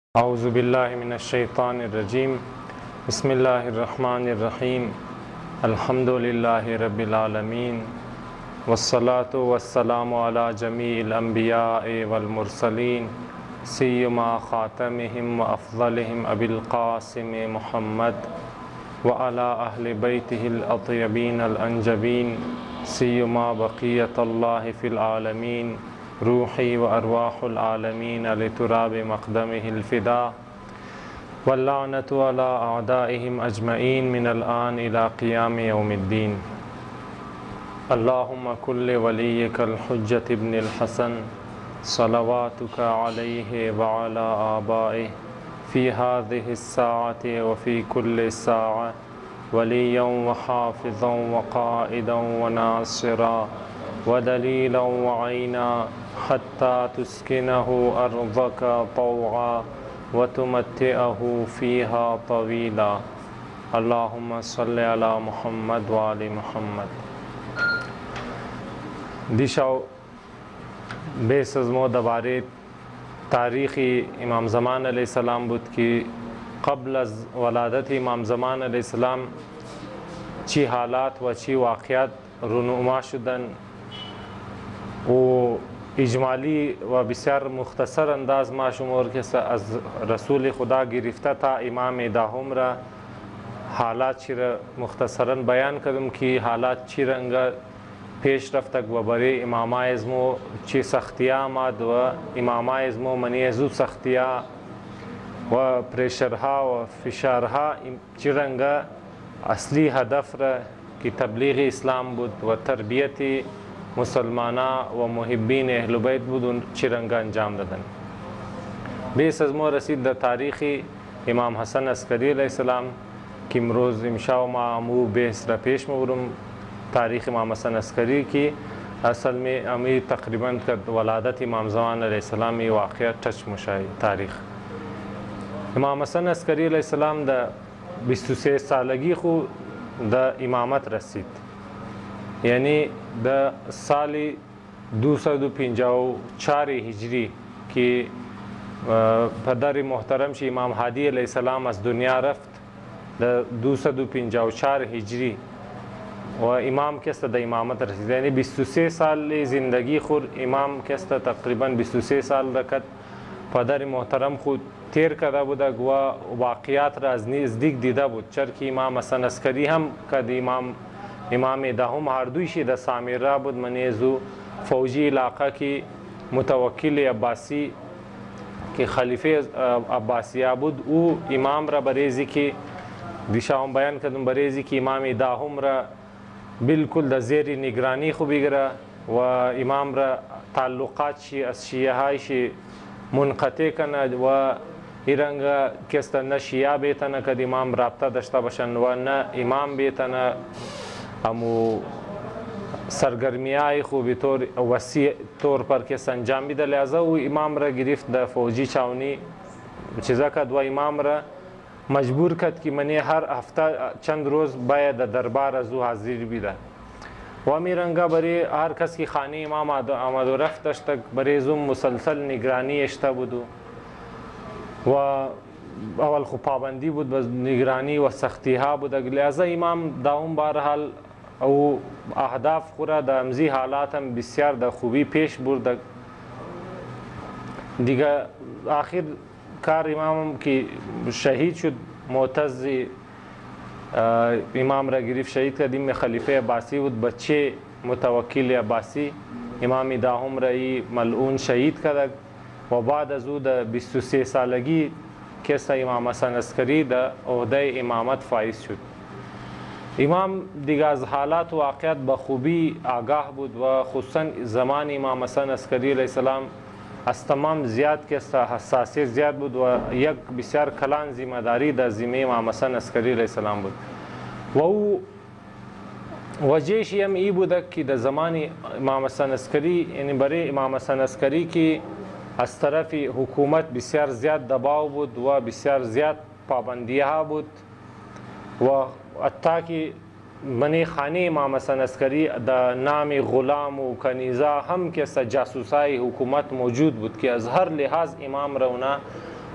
औज़ु बिल्लाहि मिनश्शैतानिर्रजीम बिस्मिल्लाहिर्रहमानिर्रहीम अल्हम्दुलिल्लाहि रब्बिल आलमीन वस्सलातु वस्सलामु अला जमीइल अंबिया'i वल मुरसलीन सिय्यिमा ख़ातमिहिम व अफ़ज़लिहिम अबिल क़ासिम मुहम्मद व अला अहलि बैतिहिल अत्यबीनल अंजबीन सिय्यिमा बक़ियतुल्लाहि फ़िल आलमीन रूही व अरवाहुल आलमीन लितुराब मक़दमिहिल फ़िदा वल्लानतु अला अअदाइहिम अजमईन मिनल आन इला क़ियाम यौमिद्दीन। अल्लाहुम्मा कुल्लि वलिय्यिकल हुज्जत इब्निल हसन सलवातुका अलैहि व अला आबाइहि फ़ी हाज़िहिस साअति व फ़ी कुल्लि साअ वलिय्यन व हाफ़िज़न व क़ाइदन व नासिरा व दलीलन व ऐना हत्ता तुस्किनहु अर्ज़क तौआ व तुमत्तिअहु फ़ीहा तवीला। अल्लाहुम्मा सल्लि अला मुहम्मद व आलि मुहम्मद। दिशाओ बेसज़मो दबारे तारीख़ी इमाम ज़मान अलैहिस्सलाम बुद की क़ब्ल अज़ वलादत इमाम ज़मान अलैहिस्सलाम ची हालात व ची वाक़यात रुनुमा शुदन वो इजमाली व बिस्यार मुख्तसर अंदाज माशुमोर के अज़ रसूल खुदा गिरफ्ता था इमाम दाहुम रा हालात शिर मुख्तसरन बयान कदम की हालात चिरंगा पेश रफ्तक व बरे इमामा इज़्मो ची सख्तिया माद व इमामा इज़्मो मनीज़ु सख्तिया व प्रेशरहा व फ़िशारहा चिरंगा असली हदफ रा की तबलीग़ इस्लाम बुद व तरबियती मुसलमाना व मुहिब्बीन अहल बैत बुद चिरंगा अंजाम ददन। बेसज़मो रसीद द तारीख़ी इमाम हसन अस्करी अलैहिस्सलाम की मरोज़ इमशाव मामू बेसरा पेश मवरुम तारीख़ इमाम हसन अस्करी की असल में अमी तकरीबन कर वलादत इमाम ज़मान अलैहिस्सलाम ये वाक़या टच मुशाई तारीख़ इमाम हसन अस्करी अलैहिस्सलाम द 23 सालगी खु द इमामत रसीद यानी द साली 254 हिजरी की पदर मोहतरम शी इमाम हादी अलैहिस्सलाम अस दुनिया रफ्त द 254 हिजरी व इमाम केस्त द इमामत रसीद यानी 23 साल ज़िंदगी खुर इमाम केस्त तकरीबन 23 साल रकत पदर मोहतरम खुद तेर कदा बुदा गुआ वाक़यात राज नज़दीक दीदा बुद चर की इमाम हसन अस्करी हम कद इमाम दाहुम हारदुशी द सामिरा बुद मनीज़ु फ़ौजी इलाक़ा की मुतवक्किल अब्बासी के खलीफ़े अब्बासिया बुद उ इमाम रा बरेज़ी की दिशाओं बयान कदम बरेज़ी की इमाम दाहुम रा बिल्कुल द ज़ेरी निगरानी खुबिगरा व इमाम रा ताल्लुक़ात शी अशियाहाई शी मुनक़ते कना व इरंगा किस्त न शिया बेतना कद इमाम राब्ता दश्ता बशन व न इमाम बेतना हमू सरगर्मियाँ खूबी तौर वसी तौर पर के संजाम भी लिहाजा वो इमाम रा गिरफ्त द फौजी छावनी चीज़ा का दुआ इमाम रा मजबूर कद कि मने हर हफ्ता चंद रोज़ बाय द दरबार अजू हाजिर भी दा व रंगा बरे हर कस की खानी इमाम आमद रफ्त तक बरे जुम मुसलसल निगरानी एश्ता बुदू व अवल खु पाबंदी बुद निगरानी व सख्तिहा बुद लिहाजा इमाम दाऊम बहरहाल औ अहदाफ खुरा द अमजी हालात हम बिस्यार द खूबी पेश बुर्द दिगा आखिर कार इमाम की शहीद शुद मोतज़ी इमाम रा गिरफ्त शहीद कदीम में खलीफ़े अब्बासी बुद बच्चे मुतवक्किल अब्बासी इमाम दाहुम रही मलऊन शहीद कदक व बाद अजू द 23 सालगी केसा इमाम हसन अस्करी द ओहदे इमामत फ़ाइज़ शुद इमाम दिगाज हालात वाक़यात बखूबी आगाह बुद व खुसन ज़मान इमाम हसन अस्करी अलैहिस्सलाम अस्तमाम ज़ियाद के हसासियत ज़ियाद बुद व यक बिस्यार खलान ज़िम्मेदारी द ज़िम्मे इमाम हसन अस्करी अलैहिस्सलाम बुद वो वजह शियम ई बुदक की द ज़मानी इमाम हसन अस्करी यानी बरे इमाम हसन अस्करी की अस तरफ़ी हुकूमत बिस्यार ज़ियाद दबाव बुद व बिस्यार ज़ियाद पाबंदियाँ बुद व अत्ता की मनी खानी इमाम हसन अस्करी द नाम ग़ुलाम व कनीज़ा हम के जासूसाई हुकूमत मौजूद बुद के अज़ हर लिहाज इमाम रौना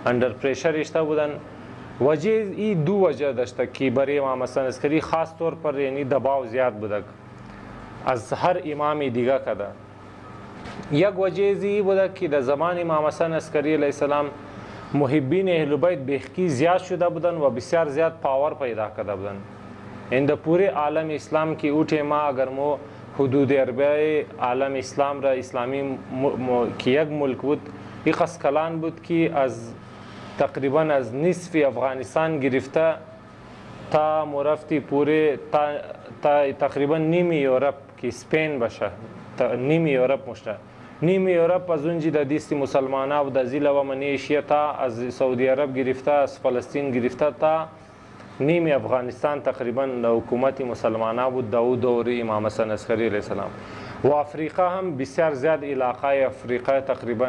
اندر پریشر ریشته بودن. وجه ای دو وجه داشته که برای امام حسن عسکری خاص طور پر یعنی دباو زیاد بوده از هر امام دیگه کده. یک وجه ای بوده که در زمان امام حسن عسکری علیه السلام محبین اهل بیت بخکی زیاد شده بودن و بسیار زیاد پاور پیدا کرده بودن. این در پوره عالم اسلام کی اوٹے ما اگر مو حدود اربعه عالم اسلام را اسلامی که یک ملک بود یک اسکلان بود که از تقریبا از نصف افغانستان گرفته تا مرفتی پوره تا تقریبا نیم یورپ که اسپین باشه نیم یورپ مشته نیم یورپ از اونجی در دست مسلمانه و در زیل و منیشیه تا از سعودی عرب گرفته از فلسطین گرفته تا نیم افغانستان تقریبا حکومت مسلمانه بود در دور امام حسن عسکری علیه السلام. و افریقا هم بسیار زیاد علاقه افریقا تقریبا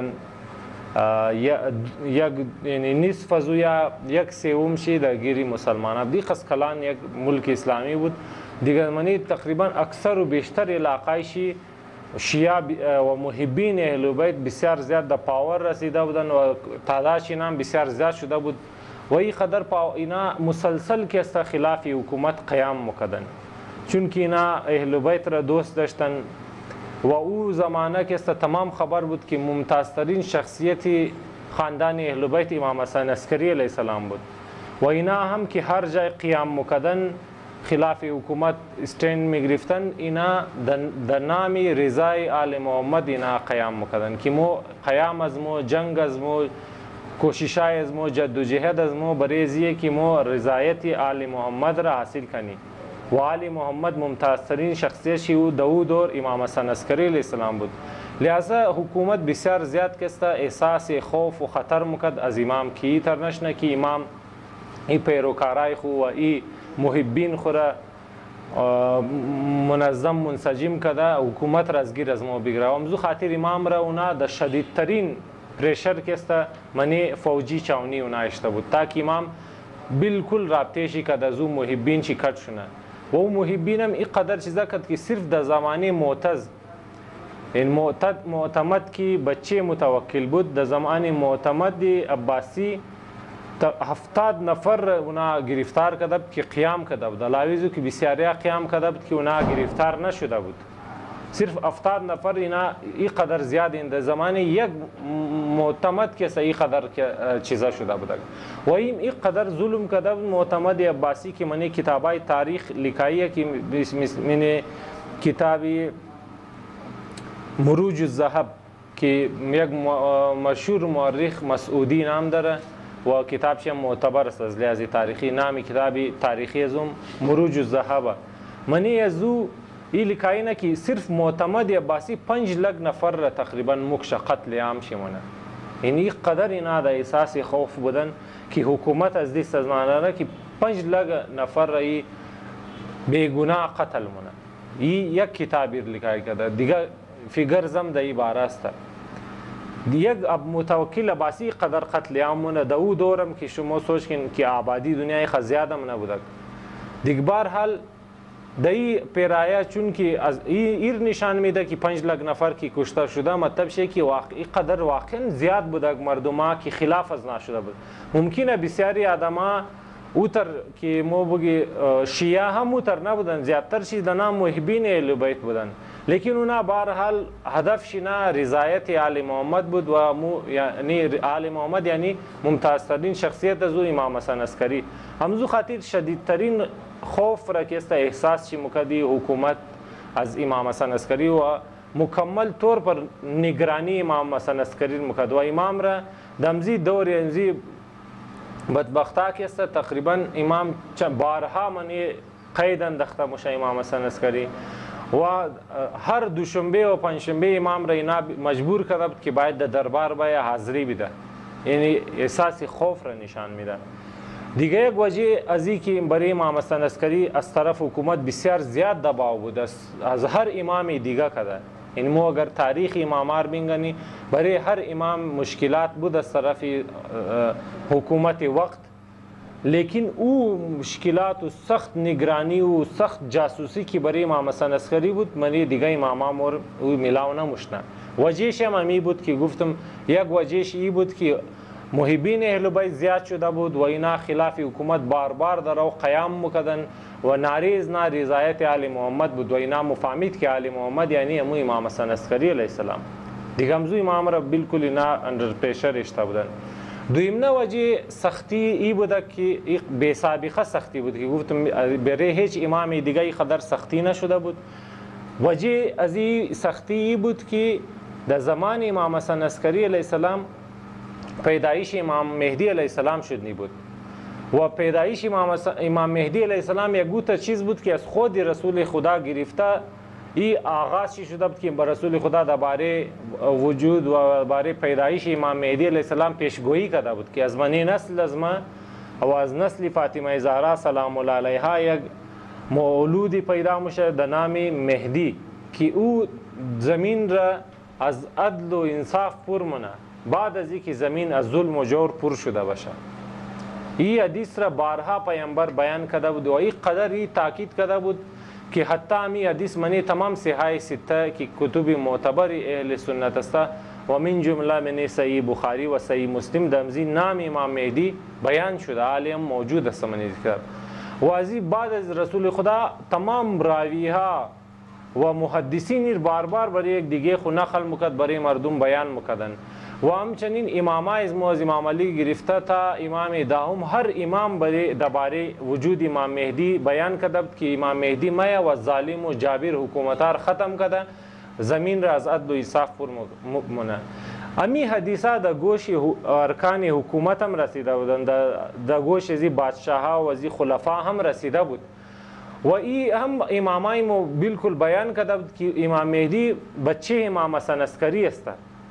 یعنی نصف از یا یک سوم شی در گیری مسلمانه دی قسکلان یک ملک اسلامی بود دیگر منی تقریبا اکثر و بیشتر علاقه شی شیعه و محبین اهل بیت بسیار زیاد در پاور رسیده بودن و تعدادش هم بسیار زیاد شده بود و این قدر اینا مسلسل که است خلاف حکومت قیام مکدن چون که اینا اهل بیت را دوست داشتن و او زمانه که است تمام خبر بود که ممتازترین شخصیت خاندان اهل بیت امام حسن عسکری علیه السلام بود و اینا هم که هر جای قیام مکدن خلاف حکومت استند میگرفتن اینا در نام رضای آل محمد اینا قیام مکدن که مو قیام از مو جنگ از مو کوششای از مو جد و جهد از مو بریزیه که مو رضایت آل محمد را حاصل کنی و آل محمد ممتازترین شخصیت او دور امام حسن عسکری علیه السلام بود. لہذا حکومت بسیار زیاد کستا احساس خوف و خطر مکد از امام کی ترنشنه که امام ای پیروکارای خو و ای محبین خورا منظم منسجم کده حکومت را از گیر از ما بگیره و امزو خاطر امام را اونا در شدیدترین پریشر کستا منی فوجی چاونی اونا اشته بود تاکه امام بالکل رابطهشی که در زو محبین چی کٹ شونه و او محبین هم ای قدر چیزا کد که صرف در زمانه معتز این معتمد که بچه متوکل بود در زمان معتمد عباسی 70 نفر اونا گرفتار کرده بود که قیام کرده بود دلاویزو که بسیاریا قیام کرده بود که اونا گرفتار نشده بود صرف 70 نفر اینا ای قدر زیاد این در زمان یک معتمد که ای قدر چیزا شده بود و ای قدر ظلم کرده بود معتمد عباسی که منی کتابای تاریخ لکاییه که من کتابی مروج الذهب که یک مشهور مورخ مسعودی نام داره و کتابش معتبر است از لحاظ تاریخی نام کتابی تاریخی ازم مروج الذهب منی ازو ای لکایینه که صرف معتمد عباسی 5 لک نفر را تقریبا مکش قتل عام شمونه این قدر اینا دا احساس خوف بودن که حکومت از دست از معنی که 5 لک نفر را ای بیگناه قتل مونه ای یک کتابی لکای کرده دیگه فیگر زم دا ای باراسته یک متوکل عباسی قدر قتل عام مونه دا او دورم که شما سوچ کن که آبادی دنیای خزیادم نبوده دیگه بارحال دایی پیرایه چون که از ایر نشان میده که 5 لک نفر که کشته شده مطلب شه که واقعی قدر واقعا زیاد بوده مردما که خلاف از نشده بود ممکنه بسیاری آدما اوتر که مو بگی شیعه هم اوتر نبودن زیادتر چیز در نام محبین اهل بیت بودن لیکن اونا بهرحال هدف شینا رضایت آل محمد بود و یعنی آل محمد یعنی ممتازترین شخصیت از امام حسن عسکری همزو خاطر شدیدترین خوف را که است احساس چی مکدی حکومت از امام حسن عسکری و مکمل طور پر نگرانی امام حسن عسکری مکد و امام را دمزی دور انزی بدبختا که است تقریبا امام بارها منی قید انداخته مشه امام حسن عسکری و هر دوشنبه و پنجشنبه امام را اینا مجبور کرده بود که باید در دربار باید حاضری بده یعنی احساس خوف را نشان میده. دیگه یک وجه ازی که برای امام حسن عسکری از طرف حکومت بسیار زیاد دباو بود از هر امام دیگه کده این مو اگر تاریخ امامار بینگنی برای هر امام مشکلات بود از طرف حکومت وقت لیکن او مشکلات و سخت نگرانی و سخت جاسوسی که برای امام حسن عسکری بود منی دیگه امام مور او ملاو نموشنه وجهش هم امی بود که گفتم یک وجهش ای بود که محبین اهل بیت زیاد شده بود و اینا خلاف حکومت بار بار در او قیام میکردن و ناریز رضایت آل محمد بود و اینا مفهمید که آل محمد یعنی همون امام حسن عسکری علیه السلام دیگه همزو امام را بالکل اینا اندر پریشر اشته بودن. دویمنه وجه سختی ای بوده که بی سابقه سختی بود که گفتم برای هیچ امام دیگه ای قدر سختی نشده بود. وجه از این سختی ای بود که در زمان امام حسن عسکری علیه السلام پیدایش امام مهدی علیه السلام شدنی بود و پیدایش امام مهدی علیه السلام یک گوته چیز بود که از خود رسول خدا گرفته این آغاز شده بود که با رسول خدا درباره وجود و باره پیدایش امام مهدی علیه السلام پیشگویی کرده بود که از منی نسل از ما و از نسل فاطمه زهرا سلام الله علیها یک مولودی پیدا میشه در نام مهدی که او زمین را از عدل و انصاف پر منه بعد از اینکه زمین از ظلم و جور پر شده باشه. این حدیث را بارها پیامبر بیان کرده بود و این قدر این تاکید کرده بود که حتی این حدیث منی تمام صحاح سته که کتب معتبر اهل سنت است و من جمله من صحیح بخاری و صحیح مسلم دمزی نام امام مهدی بیان شده عالم موجود است منی ذکر و از بعد از رسول خدا تمام راویها و محدثین بار بار برای یک دیگه خو نقل میکرد برای مردم بیان میکردن و همچنین امامای از امام علی گرفته تا امام داهم هر امام برای درباره وجود امام مهدی بیان کرده که امام مهدی میا و ظالم و جابر حکومتار ختم کرده زمین را از عدل و انصاف پر مونه. امی حدیثا در گوش ارکان حکومت هم رسیده بودن در گوش ازی بادشاه ها و ازی خلفا هم رسیده بود و ای هم امامای مو بالکل بیان کرده بود که امام مهدی بچه امام حسن عسکری است.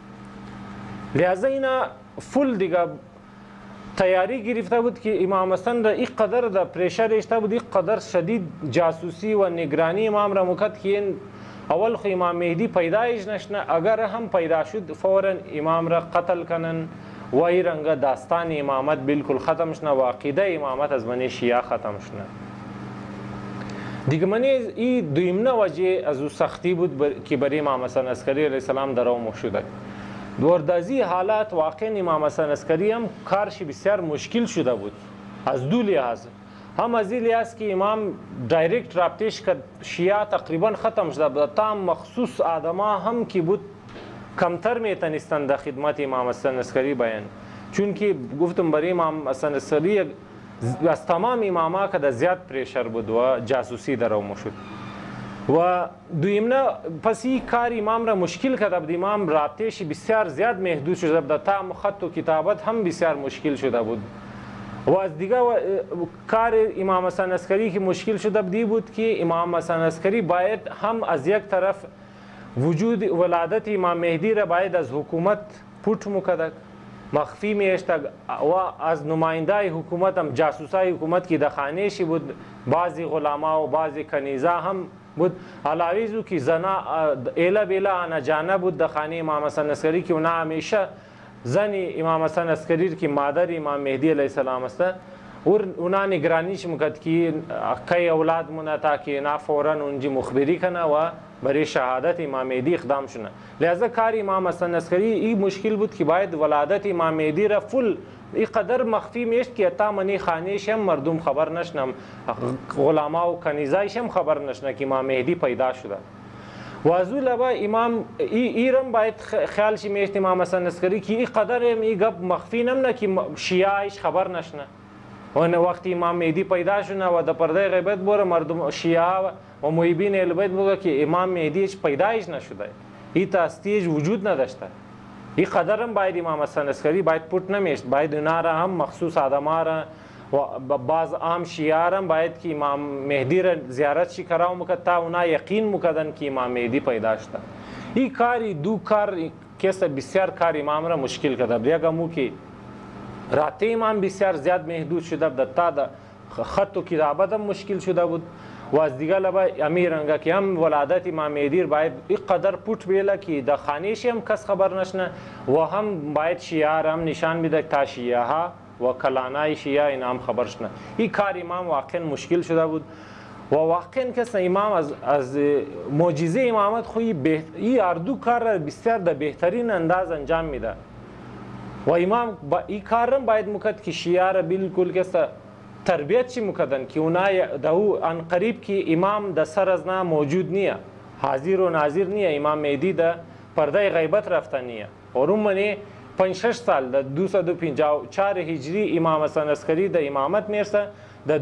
لہذا اینا فل دیگه تیاری گرفته بود که امام حسن را این قدر در پریشر اشته بود، این قدر شدید جاسوسی و نگرانی امام را مکد که این اول خو امام مهدی پیدایش نشنه اگر هم پیدا شد فورا امام را قتل کنن و این رنگ داستان امامت بالکل ختم شنه و عقیده امامت از من شیعه ختم شنه. دیگه منی این دویمنه وجه از او سختی بود که برای امام حسن عسکری علیه السلام در او مشهوده. دوردازی حالات واقعا امام حسن عسکری هم کارش بسیار مشکل شده بود از دو لحاظ. هم از این لحاظ که امام دایرکت رابطهش کرد شیعه تقریبا ختم شده بود تا مخصوص آدما هم که بود کمتر میتونستند در خدمت امام حسن عسکری بیان چون که گفتم برای امام حسن عسکری از تمام اماما که زیاد پریشر بود و جاسوسی در او مشد و دویمنه پس این کار امام را مشکل کرده بود. امام رابطهش بسیار زیاد محدود شده بود تا خط و کتابت هم بسیار مشکل شده بود و از دیگه کار امام حسن عسکری که مشکل شده بود که امام حسن عسکری باید هم از یک طرف وجود ولادت امام مهدی را باید از حکومت پوت میکرد مخفی میشتگ و از نماینده حکومت هم جاسوسای حکومت که در خانهشی بود بعضی غلاما و بعضی کنیزه هم بود علاوه که زنا ایلا بیلا آنا جانه بود در خانه امام حسن عسکری که اونا همیشه زن امام حسن عسکری که مادر امام مهدی علیه السلام است اونا نگرانیش میکرد که کی اولاد مونه تا که اینا فورا اونجی مخبری کنه و برای شهادت امام مهدی اقدام شونه. لہذا کار امام حسن عسکری این مشکل بود که باید ولادت امام مهدی را فل این قدر مخفی میشت که تا منی خانهش هم مردم خبر نشنم غلاما و کنیزایش هم خبر نشنه که امام مهدی پیدا شده و از اون لبا امام ایرم باید خیالش میشت امام حسن عسکری که این قدر این گپ مخفی نمونه که شیعهش خبر نشنه و وقتی امام مهدی پیدا شونه و در پرده غیبت بوره مردم شیعه و محبین اهل بیت بگه که امام مهدیش پیدایش نشده این تاستیش وجود نداشته. این قدر هم باید امام حسن عسکری باید پوت نمیشت باید اونا را هم مخصوص آدما را و بعض عام شیعه هم باید که امام مهدی را زیارت شی کراو مکد تا اونا یقین مکدن که امام مهدی پیدا شده. این کاری دو کار کسا بسیار کار امام را مشکل کرده بود. یک مو که رابطه امام بسیار زیاد محدود شده بود تا دا خط و کتابت هم مشکل شده بود و از دیگه لبا امیرنگا که هم ولادت امام مهدی باید این قدر پوت بیله که در خانهش هم کس خبر نشنه و هم باید شیعه هم نشان میده تا شیعه ها و کلانای شیعه این هم خبر شنه. این کار امام واقعا مشکل شده بود و واقعا کس امام از معجزه امامت خوی این اردو کار را بسیار در بهترین انداز انجام میده و امام این کار هم باید مکد که شیعه را بالکل که تربیت چی مکدن که اونا دو ان قریب که امام د سر از نه موجود نیه، حاضر و ناظر نیه، امام مهدی د پرده غیبت رفته نیه. اور منی 5-6 سال د 254 هجری امام حسن عسکری د امامت میرسه، د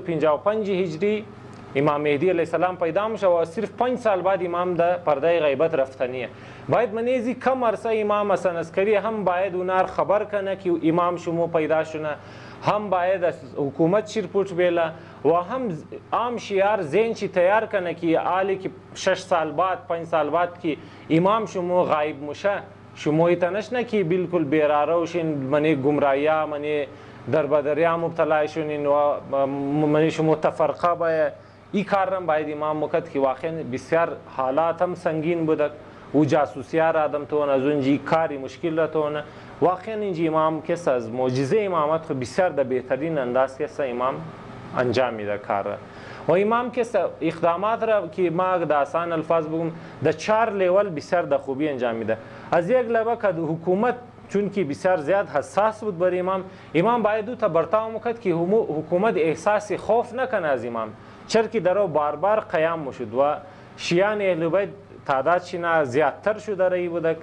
255 هجری امام مهدی علیه السلام پیدا میشه و صرف 5 سال بعد امام د پرده غیبت رفته نیه. باید منیزی کم عرصه امام حسن عسکری هم باید اونار خبر کنه که امام شما پیدا شونه، هم باید از حکومت شیرپوچ بیله و هم عام شیار ذهن چی تیار کنه که آلی که 6 سال بعد 5 سال بعد که امام شما غایب میشه شما ایتنش نه که بالکل بیراره وشین، منی گمراهیا منی در بدریا مبتلا شونین و منی شما تفرقه باید. این کار هم باید امام مکد که واقعا بسیار حالات هم سنگین بوده و جاسوسیار آدم تون از اونجی کاری مشکل را تونه. واقعا اینجا امام کس از معجزه امامت خود بسیار در بهترین انداز کس امام انجام میده کار را. و امام کس اقدامات را که ما در آسان الفاظ بگم در 4 لیول بسیار در خوبی انجام میده. از یک لبه که حکومت چون که بسیار زیاد حساس بود بر امام باید او تا برتاو مکد که حکومت احساس خوف نکنه از امام، چرا که در او بار بار قیام مشد و شیعان اهل بیت تعدادشون زیادتر شده رایی بودک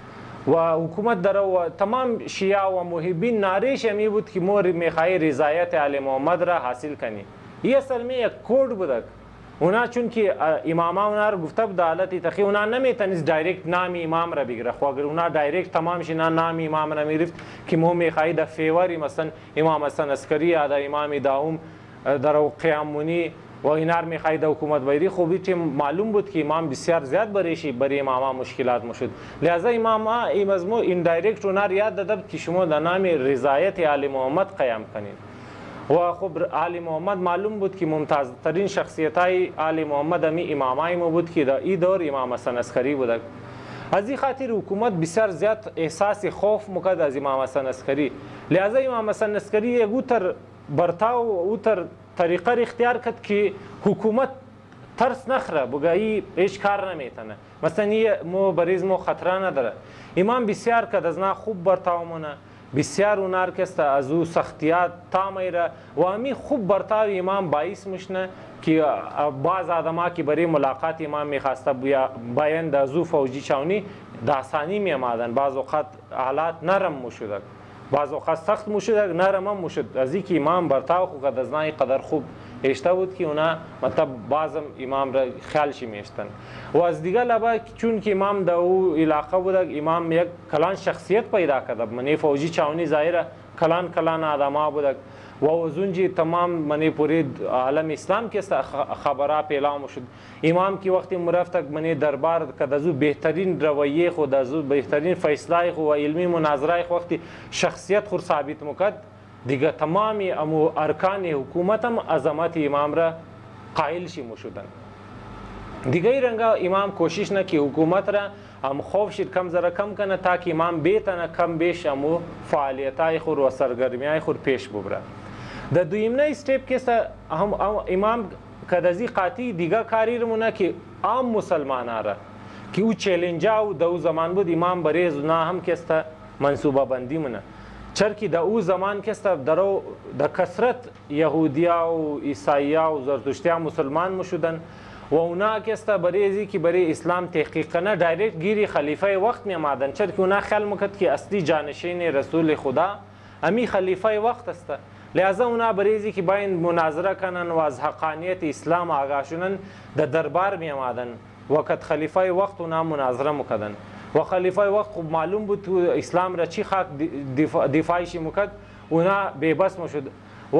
و حکومت در او تمام شیعه و محبین نعرهش همی بود که ما میخوای رضایت آل محمد را حاصل کنی. این اصل می یک کود بودک. اونا چون که اماما اونا را گفته بود حالتی تخی اونا نمیتونست دایرکت نام امام را بگیره، خو اگر اونا دایرکت تمامش نام امام را میگرفت که ما میخوای در فیوری مثلا امام حسن عسکری یا در امام داوم در او قیامونی و اینار میخوای در حکومت بایری، خوبی که معلوم بود که امام بسیار زیاد برای اماما مشکلات مشد. لہذا اماما این مضمون این دایرکت اونا یاد داده که شما در نام رضایت آل محمد قیام کنید. و خب آل محمد معلوم بود که ممتازترین شخصیت های آل محمد همی امامای ما بود که در این دور امام حسن عسکری بود. از این خاطر حکومت بسیار زیاد احساس خوف مکد از امام حسن عسکری. لہذا امام حسن عسکری یک اوتر برتاو اوتر طریقه اختیار کرد که حکومت ترس نخره بگایی هیچ کار نمیتونه، مثلا مو بریز مو خطره نداره. امام بسیار کد از نا خوب برتاو مونه، بسیار اونار کسته از او سختیات تامیره و امی خوب برتاو امام باعث مشنه که بعض آدما که برای ملاقات امام میخواسته باید از او فوجی چاونی داستانی میامدن، بعض اوقات حالات نرم مشدک، بعض اوقات سخت مشدک، نرم هم مشد. از اینکه امام برتاو خود از نای قدر خوب اشته بود که اونا مطلب بعضم امام را خیالشی میشتن. و از دیگه لبه چون که امام در او علاقه بودک امام یک کلان شخصیت پیدا کرده، منی فوجی چاونی ظاهره کلان آدما بودک و از اونجی تمام منی پوری عالم اسلام که خبره پیلام شد. امام که وقتی مرفتک منی دربار که دزو بهترین رویه خود دزو بهترین فیصله خود و علمی مناظره خود وقتی شخصیت خود ثابت مکد دیگه تمامی امو ارکان حکومت هم عظمت امام را قائل شی مشدن. دیگه ای رنگا امام کوشش نه که حکومت را هم خوف شد کم زره کم کنه تا که امام بیتنه کم بیش امو فعالیتای خود و سرگرمیای خود پیش ببره. در دویمنه استیپ که هم امام کدازی قاطی دیگه کاری رمونه که عام مسلمان را که او چیلنجا و دو زمان بود امام برای زنا هم که منصوبه بندی منه، چرا که در او زمان که درو در کثرت یهودیا و عیسایا و زرتشتیا مسلمان مشدن و اونا که برای ازی که برای اسلام تحقیق کنه دایرکت گیری خلیفه وقت می آمدن، چرا که اونا خیال میکرد که اصلی جانشین رسول خدا امی خلیفه وقت است. لہذا اونا برای ازی که باید مناظره کنن و از حقانیت اسلام آگاه شدن در دربار می آمدن وقت خلیفه وقت اونا مناظره میکردن و خلیفه وقت خب معلوم بود تو اسلام را چی خاک دفاعش مکد اونا بیبس مشد و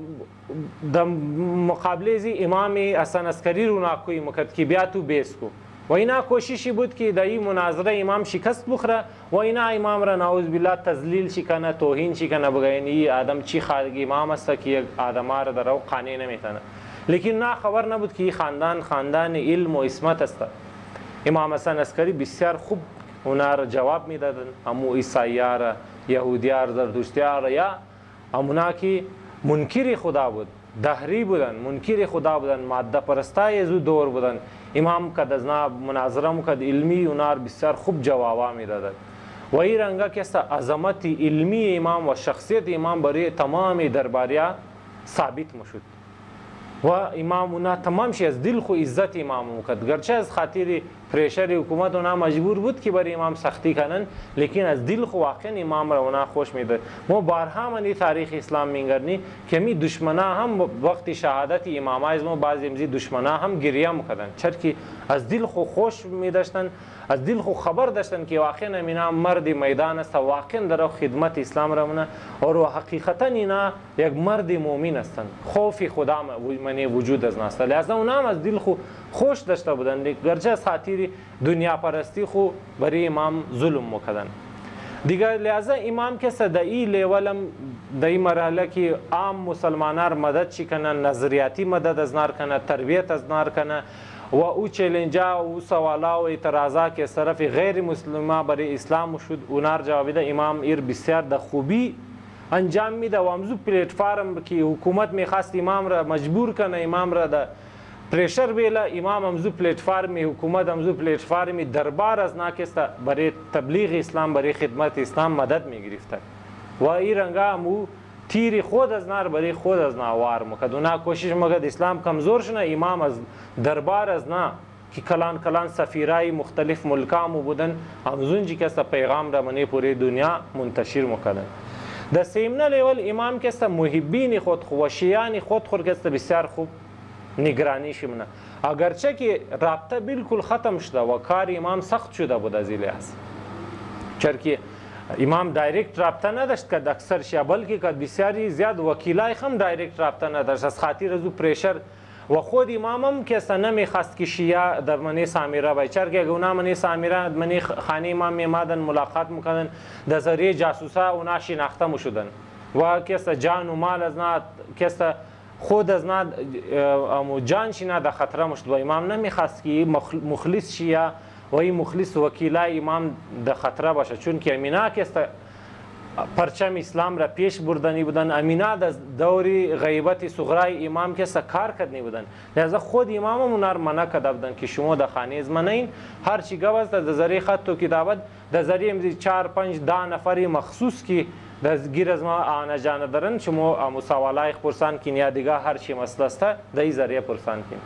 در مقابل ازی امام حسن عسکری رو ناکوی مکد که بیا تو بیس کو و اینا کوششی بود که در این مناظره امام شکست بخوره و اینا امام را نعوذ بالله تذلیل شکنه توهین شکنه بگین این آدم چی خارج امام است که یک آدم را در او قانع نمیتونه. لیکن نه خبر نبود که خاندان علم و عصمت است. امام حسن عسکری بسیار خوب اونا را جواب میدادن، امو عیسایا را یهودیا را زرتشتیا را یا امونا که منکر خدا بود دهری بودن، منکر خدا بودن، ماده پرستای از دور بودن. امام کد از نا مناظره مکد علمی اونا بسیار خوب جوابا میدادن و این رنگه که عظمت علمی امام و شخصیت امام برای تمام درباریا ثابت مشد و امام اونا تمام شی از دل خو عزت امام مکد، گرچه از خاطر پریشر حکومت اونا مجبور بود که برای امام سختی کنن، لیکن از دل خو واقعا امام را اونا خوش میده. ما بارها منی تاریخ اسلام میگرنی که می دشمنا هم وقت شهادت امام از ما بعضی امزی دشمنا هم گریه میکردن، چرا از دل خو خوش میداشتن، از دل خو خبر داشتن که واقعا اینا مرد میدان است، واقعا در خدمت اسلام را منه اور حقیقتا اینا یک مرد مؤمن هستند، خوف خدا منی وجود از ناست، لذا اونا هم از دل خو خوش داشته بودن، گرچه از خاطر دنیا پرستی خو برای امام ظلم میکردن دیگر. لذا امام که صدایی لیولم دای مرحله که عام مسلمانان مدد چی کنه، نظریاتی مدد از نار کنه، تربیت از نار کنه و او چلنجا و سوالا و اعتراضا که طرف غیر مسلمان برای اسلام شد اونار جواب ده، امام ایر بسیار د خوبی انجام میده و امزو پلیتفارم که حکومت میخواست امام را مجبور کنه، امام را ده پریشر بیله، امام امزو پلیتفارم حکومت امزو پلیتفارم دربار از ناکسته برای تبلیغ اسلام، برای خدمت اسلام مدد میگرفته و این رنگا امو تیر خود از نار برای خود از ناوار مکد، اونا کوشش مکد اسلام کمزور شنه، امام از دربار از نا که کلان کلان سفیرای مختلف ملکامو بودن همزونجی که پیغام را منی پوری دنیا منتشر مکدن. در سیمنه لیول امام که محبین خود و شیعان خود که بسیار خوب نگرانی شمنه، اگرچه که رابطه بالکل ختم شده و کار امام سخت شده بود از این لحاظ، چرا که امام دایرکت رابطه نداشت که اکثر شیعه، بلکه که بسیاری زیاد وکیلای هم دایرکت رابطه نداشت از خاطر از پریشر و خود امام هم که نمیخواست که شیعه در منی سامیره باید، چرا که اونا منی سامیره منی خانه امام میمادن ملاقات میکردن، در ذریعه جاسوسا اونا شناخته میشدن و که جان و مال از نه که خود از نه جانش نه در خطره مشد و امام نمیخواست که مخلص شیعه و این مخلص وکیلای امام در خطره باشه، چون که امینا که پرچم اسلام را پیش بردنی بودن، امینا در دور غیبت صغرای امام که کار کردنی بودن، لذا خود امام هم اونار منع کرده بودن که شما در خانه از من این هر چی گوست در ذریعه خط و کتابت در ذریعه 4 5 10 نفری مخصوص که در گیر از ما آنه جانه دارن، شما مساوالای پرسان کن یا دیگه هر چی مسئله است در این ذریعه پرسان کن.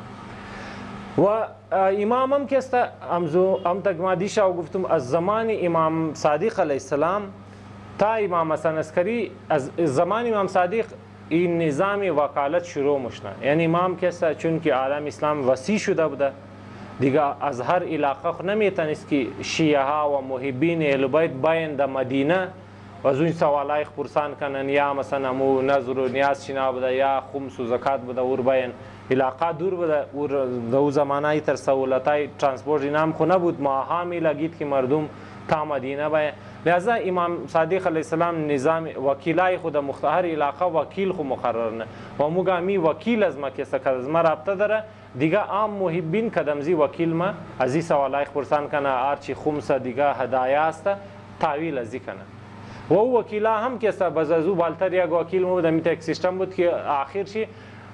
و امام هم که است ام تگمادیشا و گفتم از زمان امام صادق علیه السلام تا امام حسن عسکری، از زمان امام صادق این نظام وکالت شروع مشنه، یعنی امام که است چون که عالم اسلام وسیع شده بوده دیگه از هر علاقه نمیتونست که شیعه ها و محبین اهل بیت باین در مدینه و از اون سوالای پرسان کنن، یا مثلا مو نظر و نیاز شنا بوده یا خمس و زکات بوده اور باین علاقه دور بوده، اور دو زمانه تر سهولتای ترانسپورت اینام خو نبود، ماهامی لگید که مردم تا مدینه باید، لذا امام صادق علیه السلام نظام وکیلای خود مختار علاقه وکیل خو مقرر نه و موگامی وکیل از ما که از ما رابطه داره دیگه عام محبین کدمزی وکیل ما از این سوالای پرسان کنه، آرچی خمسه دیگه هدایه است تعویل ازی کنه و او وکیلا هم که بزازو بالتر یک وکیل مو دمیت یک سیستم بود که آخر چی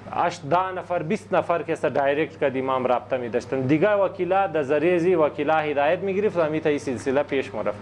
10 نفر 20 نفر که دایرکت کد امام رابطه می داشتن، دیگه وکیلا در ذریعه وکیلا هدایت می گرفت و امیت این سلسله پیش مرفت.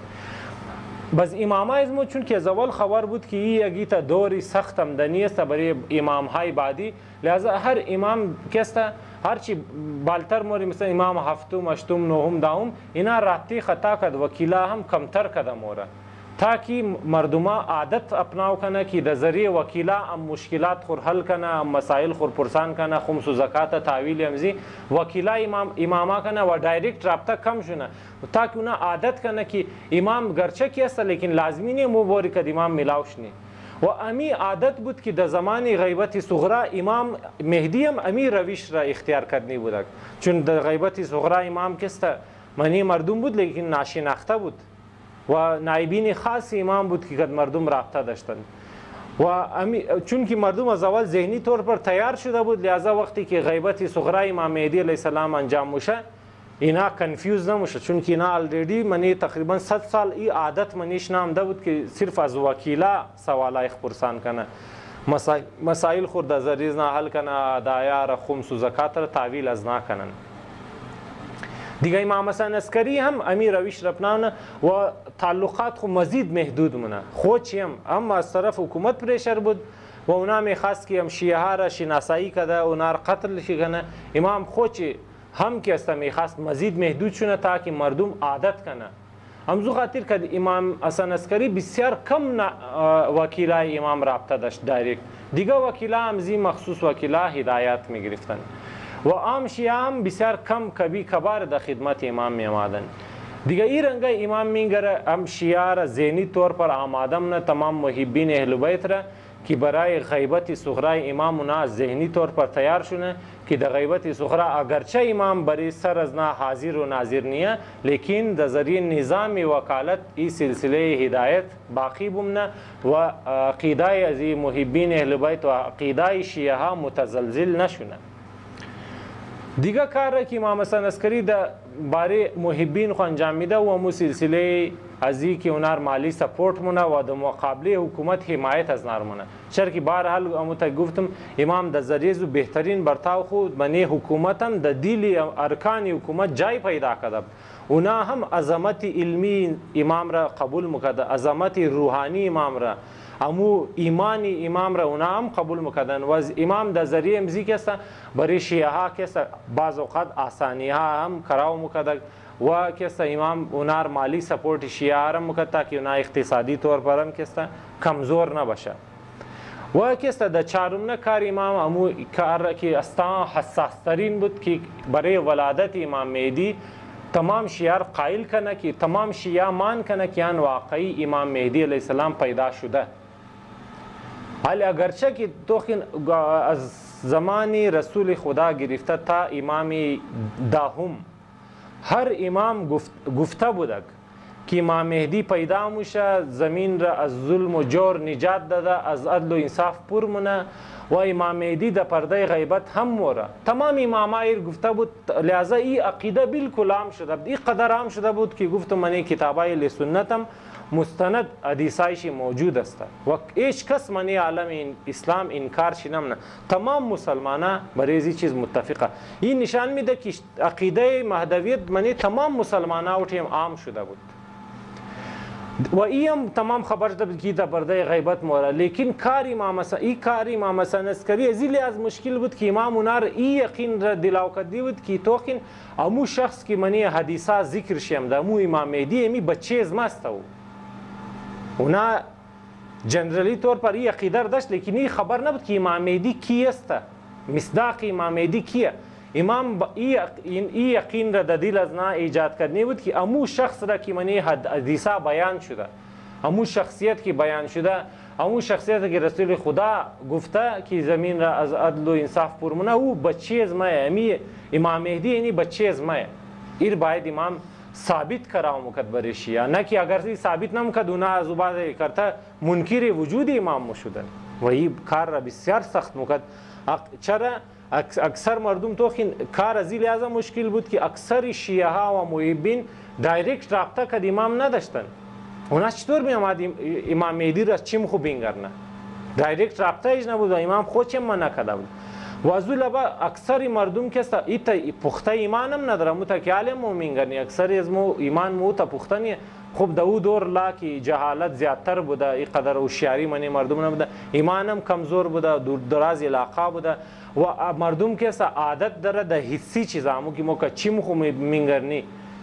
بس امام ازمو چون که از اول خبر بود که این یکی تا دوری سخت آمدنی است برای امام های بعدی، لذا هر امام که است هرچی بالتر موری مثلا امام هفتم اشتم نهم دهم اینا رابطه خطا کد وکیلا هم کمتر کد موره، تاکہ مردمہ عادت اپناو کنه که در ذریعه وکیلا ام مشکلات خور حل کنه، ام مسائل خور پرسان کنه، خمس و زکات تعویل امزی وکیلا اماما کنه و دایرکت رابطه کم شونه، تاکہ اونا عادت کنه که امام گرچه کی است لیکن لازمی نی مو بوری کد امام ملاوش نی و امی عادت بود که در زمان غیبت صغرا امام مهدی هم امی روش را اختیار کردنی بود، چون در غیبت صغرا امام کست منی مردم بود لیکن ناشناخته بود و نایبین خاص امام بود که مردم رابطه داشتند و چون که مردم از اول ذهنی طور پر تیار شده بود، لذا وقتی که غیبت صغرا امام مهدی علیه السلام انجام میشه اینا کنفیوز نمیشه، چون که اینا الریدی منی تقریبا 100 سال این عادت منیش نامده بود که صرف از وکیلا سوالای پرسان کنه، مسائل خود از ریز نه حل کنه، دایار خمس و زکات را تعویل از نه کنن. دیگه امام حسن عسکری هم امی روش رپنانه و تعلقات خو مزید محدود مونه، خود چی هم از طرف حکومت پریشر بود و اونا میخواست که هم شیعه ها را شناسایی کده، اونا را قتل کنه. امام خود چی هم که است میخواست مزید محدود شونه تا که مردم عادت کنه. همزو خاطر که امام حسن عسکری بسیار کم وکیلای امام رابطه داشت دایرکت، دیگه وکیلا هم زی مخصوص وکیلا هدایت میگرفتن و عام شیعه هم بسیار کم کبی کبار در خدمت امام میامدن. دیگه این رنگه امام میگره هم شیعه را ذهنی طور پر آماده منه، تمام محبین اهل بیت را که برای غیبت صغرای امام اونا ذهنی طور پر تیار شونه که در غیبت صغرا اگرچه امام بری سر از نه حاضر و ناظر نیه، لیکن در ذریعه نظام وکالت این سلسله هدایت باقی بمونه و عقیده از محبین اهل بیت و عقیده شیعه ها متزلزل نشونه. دیگه کار که امام حسن عسکری در باره محبین خو انجام میده و مو سلسله ازی که اونار مالی سپورت مونه و در مقابل حکومت حمایت از نار مونه. چرا که بهرحال امتا گفتم امام در ذریعه زو بهترین برتاو خود بنی حکومت هم در دیل ارکان حکومت جای پیدا کرده. اونا هم عظمت علمی امام را قبول مکرده، عظمت روحانی امام را، امو ایمانی امام را اونا هم قبول مکردن و امام در ذریعه امزی کسته برای شیعه ها کسته بعض اوقات آسانی ها هم کراو مکرده و کسته امام اونا مالی سپورت شیعه ها را مکرد تا که اونا اقتصادی طور پر هم کسته کمزور نباشه. و کسته در چهارم کار امام امو کار که استا حساس ترین بود که برای ولادت امام مهدی تمام شیعه قائل کنه که تمام شیعه مان کنه که آن واقعی امام مهدی علیه السلام پیدا شده. حالی اگرچه که توخین از زمان رسول خدا گرفته تا امام دهم هر امام گفته بودک که امام مهدی پیدا موشه، زمین را از ظلم و جور نجات داده، از عدل و انصاف پر مونه و امام مهدی در پرده غیبت هم موره. تمام امامای گفته بود، لحظه این عقیده بالکل عام شده بود، این قدر عام شده بود که گفتم من کتابای لسنتم مستند حدیثایش موجود است و هیچ کس من عالم اسلام انکارش نمونه. تمام مسلمانان برای این چیز متفقه. این نشان میده که عقیده مهدویت من تمام مسلمانان و تیم عام شده بود و این تمام خبر شده بود که در پرده غیبت موره. لیکن کار امام حسن عسکری از این لحاظ مشکل بود که امام اونار این یقین را دلاو کرده بود که توقین امو شخص که من حدیثا ذکر شیم ده امو امام مهدی امی بچه از ماسته و اونا جنرالی طور پر این عقیده داشت، لیکن این خبر نبود که امام مهدی کی است، مصداق امام مهدی کیه. امام این یقین را در دل از نه ایجاد کردنی بود که امو شخص را که من حدیثا بیان شده، امو شخصیت که بیان شده، امو شخصیت که رسول خدا گفته که زمین را از عدل و انصاف پرمونه او بچه از مایه، امام مهدی یعنی بچه از مایه. این باید امام ثابت کراو مکد برای شیعه، نه که اگر ثابت نمکد اونا از او بعد کرده منکر وجود امام مشودن و این کار را بسیار سخت مکد. چرا؟ اکثر مردم توخین کار از این لحاظ مشکل بود که اکثر شیعه ها و محبین دایرکت رابطه کد امام نداشتن. اونا چطور می آمد امام مهدی را چیم خوب بینگرنه؟ دایرکت رابطه ایش نبود و امام خود چیم من نکده بود. و از اون لبا اکثر مردم که ایتا پخته ایمان هم نداره، متکیال مومنگرنی اکثر از ایمان موتا پخته نیه. خب دو دور لا که جهالت زیادتر بوده، این قدر هوشیاری منی مردم نبوده، ایمان هم کمزور بوده، دور دراز علاقه بوده و مردم که عادت داره در حسی چیزا مو که موقع چی مخو منگرنی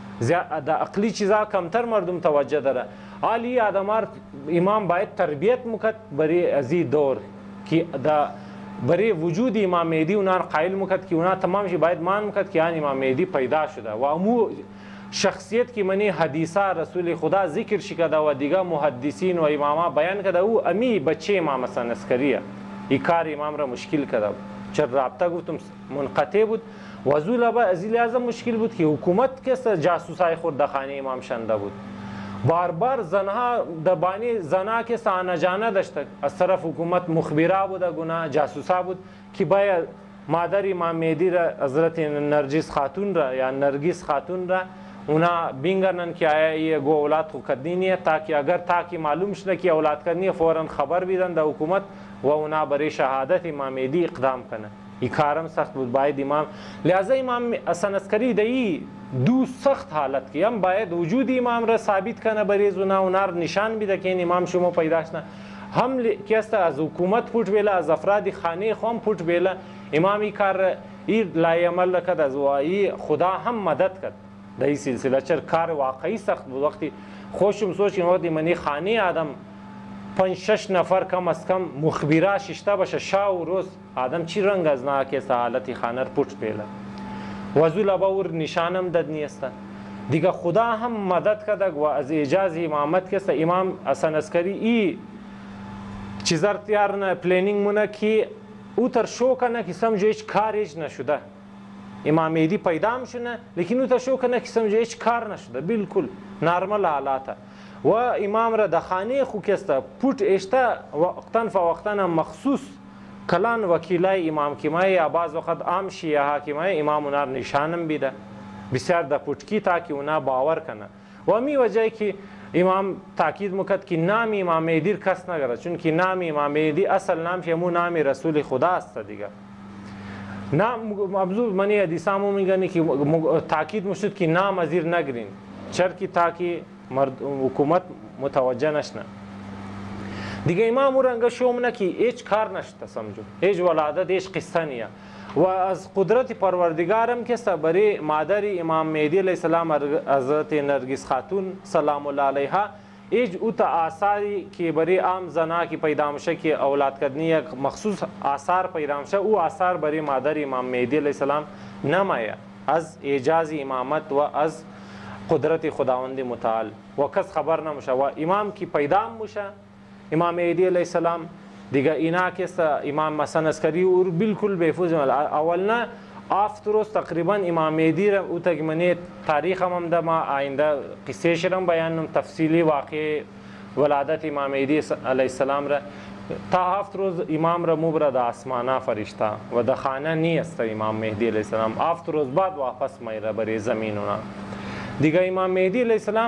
در عقلی چیزا کمتر مردم توجه داره. حالی آدمار امام باید تربیت مکد برای از این دور که برای وجود امام مهدی اونا قائل مکد که اونا تمامش باید مان مکد که امام مهدی پیدا شده و امو شخصیت که منی حدیثه رسول خدا ذکر شکده و دیگه محدثین و اماما بیان کده او امی بچه امام حسن عسکریه. این کار امام را مشکل کده، چرا رابطه گفتم منقطع بود و از این لحاظ مشکل بود که حکومت که جاسوسای خود در خانه امام شنده بود. بار بار زنها دبانی زنها که سانجانه داشته از طرف حکومت مخبره بوده، گناه جاسوسا بود که باید مادر امام مهدی را حضرت نرگس خاتون را یا نرگس خاتون را اونا بینگرنن که آیا یہ گو اولاد خو کردنی نیه تاکہ اگر تاکہ معلوم شده که اولاد کردنی فوراً خبر بیدن در حکومت و اونا برای شهادت امام مهدی اقدام کنه. این کارم سخت بود. باید امام لہذا امام حسن عسکری در این دو سخت حالت که هم باید وجود امام را ثابت کنه بریز اونار نشان بیده که این امام شما پیداش نه، هم که است از حکومت پوٹ بیله، از افراد خانه خوام پوٹ بیله. امامی کار ای لایعمل کرد، از وایی خدا هم مدد کرد در این سلسله. چر کار واقعی سخت بود. وقتی خوشم سوچیم وقتی منی خانه آدم 5-6 نفر کم از کم مخبره ششته باشه شا و روز آدم چی رنگ از نه که حالتی خانه پوٹ بیله. وضو لباور نشانم داد نیست دیگه. خدا هم مدد کرد و از اجاز امامت که امام حسن عسکری ای چیزار تیار نه پلانینگ مونه که او تر شو کنه که سمجو هیچ کار هیچ نشده. امام مهدی پیدا شونه لیکن او تر شو کنه که سمجو هیچ کار نشده، بالکل نرمال حالاته. و امام را در خانه خو کسته پوٹ اشته وقتاً فوقتاً مخصوص کلان وکیلای امام کیمای یا بعض وقت عام شیعه حاکمای امام اونار نشانم بیده بسیار در پوٹکی تا که اونا باور کنه. و امی وجه که امام تاکید مکد که نام امام مهدی کس نگرد، چون که نام امام مهدی اصل نام شمو نام رسول خدا است دیگه. نام مبزور منی حدیثامو میگنی که تاکید مشد که نام ازیر نگرین چرکی تاکه حکومت متوجه نشنه دیگه. امام رنگا شومنه که هیچ کار نشته سمجو، هیچ ولادت هیچ قصه نیه. و از قدرت پروردگارم که برای مادر امام مهدی علیه السلام حضرت نرگس خاتون سلام الله علیها هیچ او تا آثاری که برای عام زنا کی پیدا میشه که اولاد کردنی یک مخصوص آثار پیدا میشه، او آثار برای مادر امام مهدی علیه السلام نمایه از اعجاز امامت و از قدرت خداوند متعال و کس خبر نمیشه. و امام کی پیدا میشه امام مهدی علیه السلام دیگه اینا که امام حسن عسکری اور بالکل بیفوز اولنا آفتروز تقریبا امام مهدی را او تگمنی تاریخ هم ده ما آینده قصه شرم بیانم تفصیلی واقع ولادت امام مهدی علیه السلام را تا 7 روز امام را مبره د آسمانه فرشته و د خانه نیست امام مهدی علیه السلام 7 روز بعد واپس میره بر زمین اونا دیگه. امام مهدی علیه السلام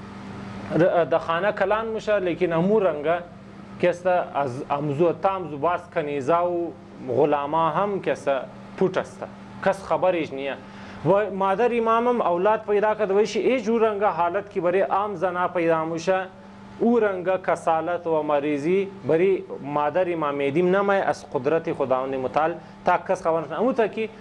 د خانه کلان میشه لیکن امور رنگه کسته از امزو تامزو باز کنیزا و غلاما هم کسته پوٹ است کس خبرش نیه. و مادر امامم اولاد پیدا کرد ویشی ایج او رنگه حالت که برای عام زنا پیدا میشه او رنگه کسالت و مریضی برای مادر امام مهدی نمای از قدرت خداوند متعال تا کس خبر نشنه. امو تا که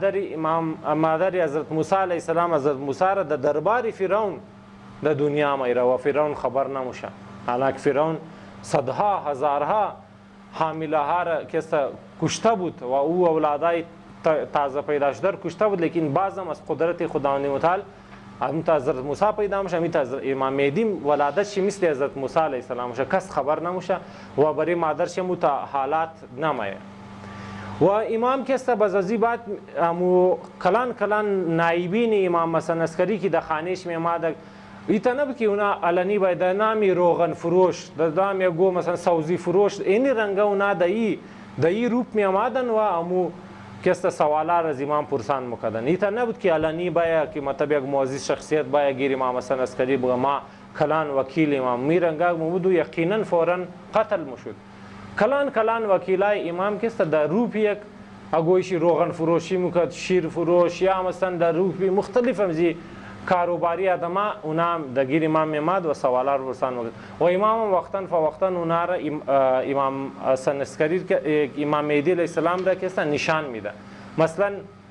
مادر حضرت موسی علیه السلام حضرت موسی را در دربار فرعون در دنیا میره و فرعون خبر نمیشه. حالانکه فرعون صدها هزارها حامله ها را کسته کشته بود و او اولادای تازه پیدا شده کشته بود، لیکن بعضم از قدرت خداوند متعال تا حضرت موسی پیدا میشه. امی تا امام مهدی ولادتش مثل حضرت موسی علیه السلام میشه کس خبر نمیشه و برای مادرش هم تا حالات نمیه. و امام کسته بزازی بعد امو کلان نایبین امام حسن عسکری که در خانهش میامده ایتا نبود که اونا علنی باید در نامی روغن فروش در نامی گو مثلا سوزی فروش اینی رنگه اونا در ای روپ می آمدن و امو کسته سوالا را از امام پرسان مکدن. ایتا نبود که علنی باید که مطلب یک معزز شخصیت باید گیر امام حسن عسکری بگه ما کلان وکیل امام می رنگه مبودو یقینا فورا قتل مشود. کلان وکیلای امام کسته در روپ یک اگویشی روغن فروشی مکد شیر فروش یا مثلا در روپ مختلف همزی کاروباری آدما اونا دگیر امام میامد و سوالار برسان مگد و امام وقتاً فوقتاً اونا را امام حسن عسکری امام مهدی علیه السلام را که نشان میده. مثلا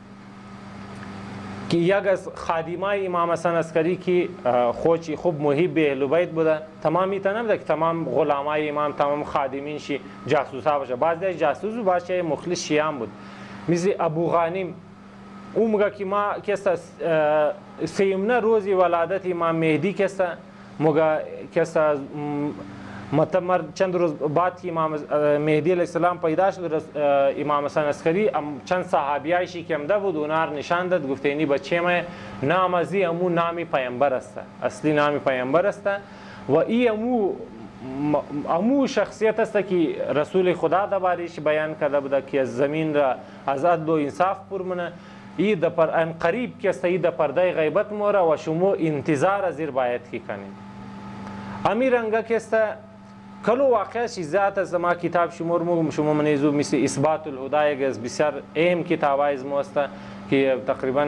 که یک از خادمای امام حسن عسکری که خوچی خوب محب اهل بیت بوده تمام میتونه نمیده که تمام غلامای امام تمام خادمین شی جاسوسا باشه. بعضی جاسوس باشه مخلص شیعان بود مثل ابو غانم او مگه که ما کسته سیمنه روزی ولادت امام مهدی کسته مگه کسته مطمئن چند روز بعد که امام مهدی علیه السلام پیدا شد امام حسن عسکری چند صحابیایشی که امده بود اونار نشان داد گفته اینی بچه ما نام ازی امو نامی پیامبر است اصلی نامی پیامبر است و ای امو شخصیت است که رسول خدا دربارش بیان کرده بوده که از زمین را از عدل و انصاف پرمنه. ای د پر ان قریب که است ای د پرده غیبت موره و شما انتظار ازیر باید کی کنید. امی رنگه که است کلو واقعا چیزات از ما کتاب شما منیزو مثل اثبات الهدایگ از بسیار اهم کتاب از ماست که تقریبا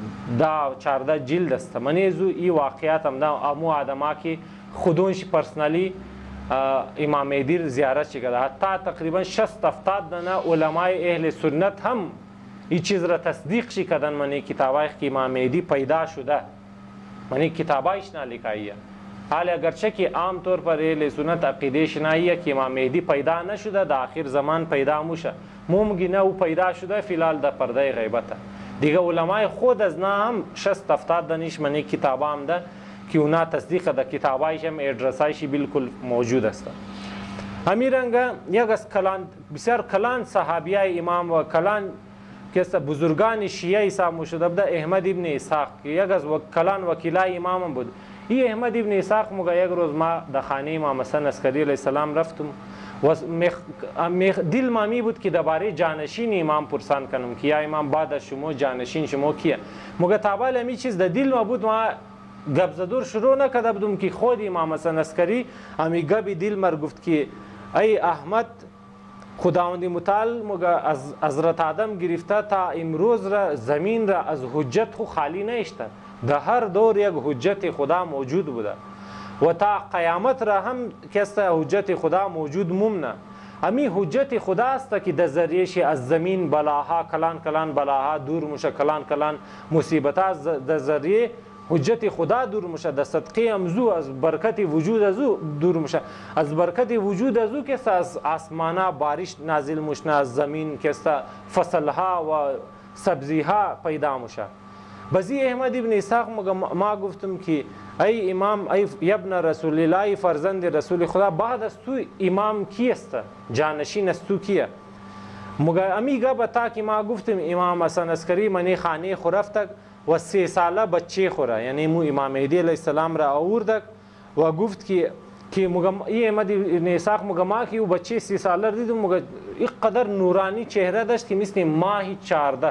14 جلد است. منیزو این واقعات هم دا امو آدما که خودونش پرسنلی امام مهدی زیارت کرده. حتی تقریبا 60-70 دانه علمای اهل سنت هم این چیز را تصدیق کردن منی کتابای که امام مهدی پیدا شده. منی کتابایش نالیکاییه. حال اگرچه که عام طور پر اهل سنت عقیدهش ناییه که امام مهدی پیدا نشده، در آخر زمان پیدا موشه. ممکنه او پیدا شده فیلال در پرده غیبته. دیگه علمای خود از نه هم 60-70 دانش منی کتابا هم ده که اونا تصدیق ده، کتابایش هم ادرسایش بالکل موجود است. همیرنگا یک از کلان بسیار کلان صحابیای امام و کلان که بزرگان شیعه حساب میشده بوده احمد ابن اسحاق که یک از کلان وکیلای امام بود. این احمد ابن اسحاق موقع یک روز ما در خانه امام حسن عسکری علیه السلام رفتم و دل مامی بود که درباره جانشین امام پرسان کنم که یا امام بعد از شما جانشین شما کیه. موقع تابال همی چیز در دل ما بود، ما گپ زدور شروع نکرده بودم که خود امام حسن عسکری همی گپ دل مر گفت که ای احمد، خداوند متعال موقع از حضرت آدم گرفته تا امروز را زمین را از حجت خو خالی نشتن. در هر دور یک حجت خدا موجود بوده و تا قیامت را هم کسته حجت خدا موجود ممنه. امی حجت خدا است که در ذریعش از زمین بلاها کلان کلان بلاها دور میشه، کلان کلان مصیبتها در ذریعه حجت خدا دور میشه، در صدقه امزو از برکت وجود ازو دور میشه. از برکت وجود ازو که از آسمانه بارش نازل میشه، از زمین که فصلها و سبزیها پیدا میشه. بزی احمد ابن اسحاق ما گفتم که ای امام، ای ابن رسول الله، فرزند رسول خدا، بعد از تو امام کی است؟ جانشین از تو کیه؟ امیگا بتا که ما گفتم امام حسن عسکری منی خانه خورفتک و 3 ساله بچه خوره، یعنی مو امام مهدی علیه السلام را آوردک و گفت که احمد ابن اسحاق ما که او بچه 3 ساله دیدم اینقدر نورانی چهره داشت که مثل ماهی 14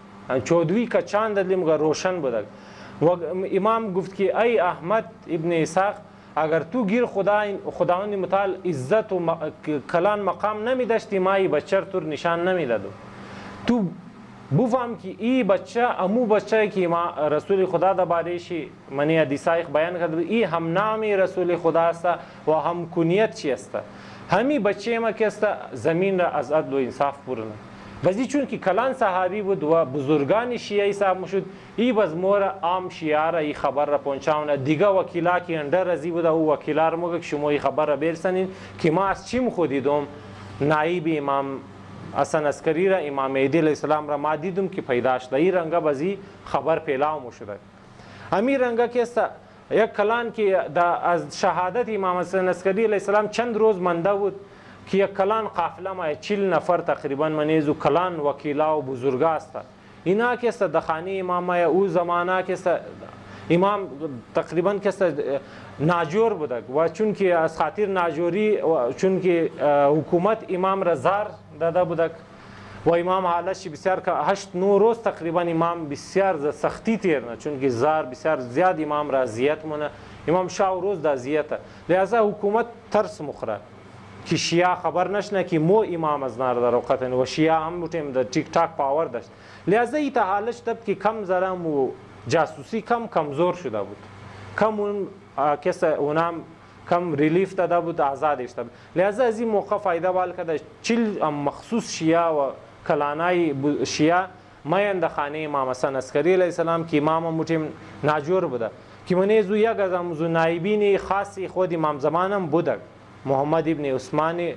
چودوی که چاند دلیم روشن بودک. و امام گفت که ای احمد ابن اسحاق، اگر تو گیر خداوند متعال عزت و کلان مقام نمی داشتی، مایی بچه تو نشان نمی دادو. تو بفهم که ای بچه امو بچه که رسول خدا در بارشی منی حدیثای بیان کرده، ای هم نام رسول خدا است و هم کنیت چی است. همی بچه ما که است زمین را از عدل و انصاف پرنه. وزی چون که کلان صحابی بود و بزرگان شیعه حساب میشد، ای باز مور عام شیعه را ای خبر را پونچاونه. دیگه وکیلا که اندر رزی بود او وکیلا را موگه که شما ای خبر را برسنین که ما از چی مخودیدم نایب امام حسن عسکری را امام مهدی علیه السلام را ما دیدم که پیدا شده. ای رنگا بازی خبر پیلاو مشده. امی رنگا که است یک کلان که از شهادت امام حسن عسکری علیه السلام چند روز مانده بود که یک کلان قافله ما 40 نفر تقریبا منیزو کلان وکیلا و بزرگا است. اینا که است در خانه امام او زمانه که است امام تقریبا که است ناجور بودک و چون که از خاطر ناجوری و چون که حکومت امام را زار داده بودک و امام حالش بسیار که 8-9 روز تقریبا امام بسیار سختی تیرنه، چون که زار بسیار زیاد امام را اذیت مونه. امام شاو روز د اذیته، لذا حکومت ترس مخره که شیعه خبر نشنه که مو امام از نار در وقت و شیعه هم بودیم در تیک تاک پاور داشت. لذا ایت حالش تب که کم زرم و جاسوسی کمزور شده بود، کم اون کس اونم کم ریلیف داده بود، آزادش داده. لذا از این موقع فایده وال کرده 40 مخصوص شیعه و کلانای شیعه ماین در خانه امام حسن عسکری علیه السلام که امام بودیم ناجور بوده که منیزو یک از امزو نایبین خاصی خود امام زمانم بوده، محمد ابن عثمان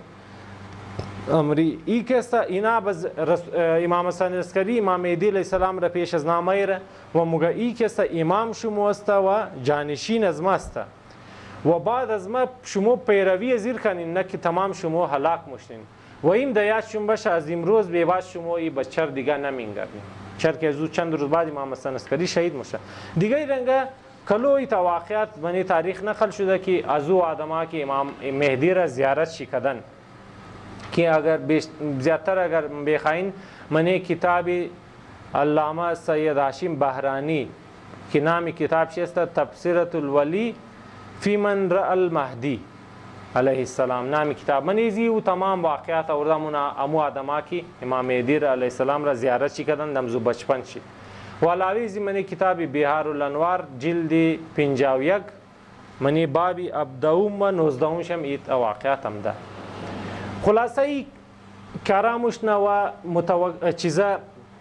امری. ای که اینا باز امام حسن عسکری امام مهدی علیه السلام را پیش از نامه را و موقع ای که امام شما است و جانشین از ما است و بعد از ما شما پیروی زیر کنین، نه که تمام شما هلاک مشتین و این دیات شما باشه از امروز به بعد شما ای بچر دیگه نمینگردین، چرا که از چند روز بعد امام حسن عسکری شهید میشه. دیگه رنگه کلوی تا واقعیت منی تاریخ نقل شده که از او آدما که امام مهدی را زیارت شکدن که اگر زیادتر اگر بخواین منی کتاب علامه سید هاشم بهرانی که نام کتاب چیست تبصرة الولی فی من رأى المهدی، علیه السلام نامی کتاب منیزی و تمام واقعات آوردم امو آدما کی امام مهدی علیه السلام را زیارت چی کردن دمزو بچپن چی و علاوه منی کتاب بهار الانوار جلد 51 منی بابی ابدوم و 19 شم ایت واقعات هم ده. خلاصه ای کارامشنا و چیزا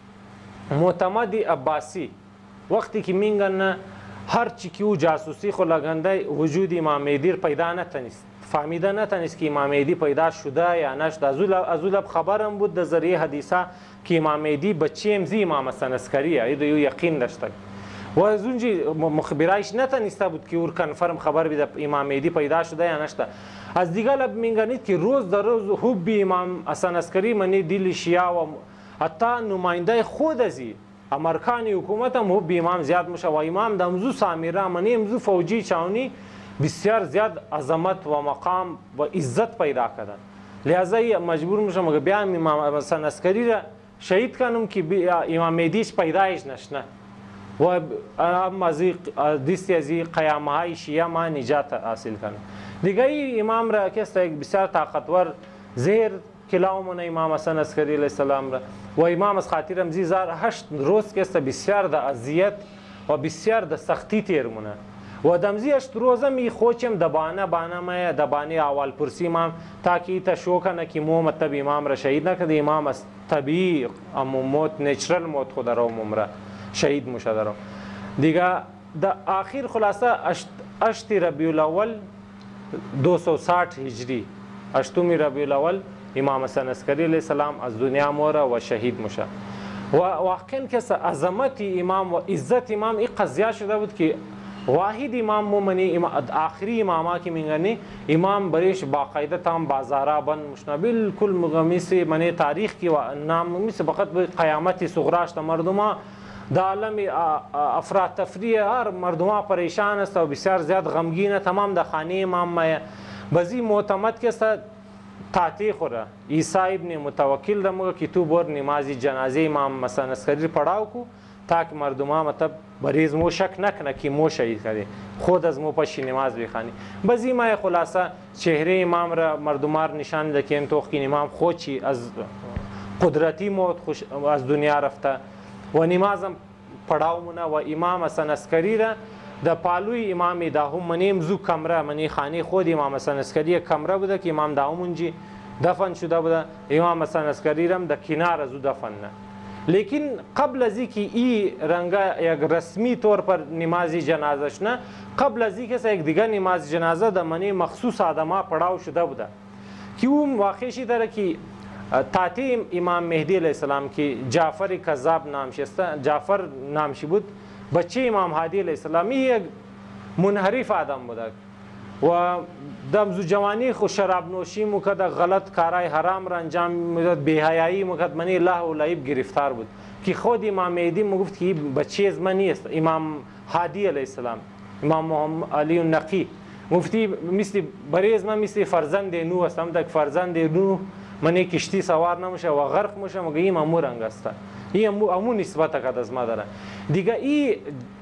معتمد عباسی وقتی که مینگن هر چی که او جاسوسی خو لگنده وجود امام مهدی پیدا نتنیست فهمیده نتنیست که امام مهدی پیدا شده یا نشده. از اولب خبرم بود در ذریعه حدیثه که امام مهدی بچه امزی امام حسن عسکریه ایدو یقین داشته و از اونجی مخبرایش نتنیسته بود که او کنفرم خبر بیده امام مهدی پیدا شده یا نشده. از دیگه لب مینگنید که روز در روز حب امام حسن عسکری منی دل شیعه و حتی نماینده خود ازی امرکان حکومت هم حب امام زیاد میشه و امام دمزو سامیره منی امزو فوجی چاونی بسیار زیاد عظمت و مقام و عزت پیدا کردن. لحاظا مجبور میشم اگه بیام امام حسن عسکری را شهید کنم که امام مهدیش پیدایش نشنه و هم از دستی از قیامه های شیعه ما نجات حاصل کنم. دیگه ای امام را که است یک بسیار طاقتور زیر کلاومون امام حسن عسکری علیه السلام را و امام از خاطر امزی 8 روز که است بسیار د اذیت و بسیار د سختی تیرمونه و دمزی 8 روزه می خوچم دبانه ما دبانی اول پرسی امام تاکي ته شو کنه که مو مطلب امام را شهید نکرد امام از طبیعی موت نیچرال موت خود را عمره شهید مشه درو. دیگه د آخر خلاصه 8 ربیع الاول 260 هجری 8 ربیع الاول امام حسن عسکری علیه السلام از دنیا موره و شهید مشه و واقعا که عظمت امام و عزت امام این قضیه شده بود که واحد امام مومنی آخری اماما که میگنی امام بریش باقاعده تام بازارا بند مشنا بالکل مغمیسی منی تاریخ کی و نام میس فقط قیامت صغراش مردما د عالم افراد تفریح هر مردما پریشان است و بسیار زیاد غمگین تمام د خانه امام بزی معتمد که است تاتی خوره عیسی ابن متوکل دمو که تو بور نماز جنازه امام حسن عسکری پڑھاو کو تاکہ مردما مطلب بریز مو شک نکنه که مو شهید کرده خود از مو پشی نماز بخوانی. بزی ما خلاصه چهره امام را مردمار نشان ده که این توخ که امام خودشی از قدرتی موت از دنیا رفته و نمازم پڑھاو مونه و امام حسن عسکری را د پالوی امام داهم منیم زو کمره منی خانه خود امام حسن عسکری کمره بوده که امام داهمونجی دفن شده بوده امام حسن عسکری رم د کنار از دفن نه. لیکن قبل از اینکه این رنگا یک رسمی طور پر نماز جنازش نه قبل از اینکه یک دیگر نماز جنازه د منی مخصوص آدما پڑھاو شده بوده که اون واقعی داره که تاتی امام مهدی علیه السلام که جعفر کذاب نامش است جعفر نامش بود بچه امام هادی علیه السلام یک منحرف آدم بوده و دمزو جوانی خو شراب نوشی مکد غلط کارای حرام را انجام میداد بی‌حیایی مکد منی الله و لعیب گرفتار بود که خود امام مهدی میگفت که بچه از من نیست. امام هادی علیه السلام امام محمد علی النقی مفتی مثل بریز من مثل فرزند نو هستم دک فرزند نو منی کشتی سوار نمیشه و غرق میشه مگه این امور رنگ است این امو نسبت کد از ما داره. دیگه این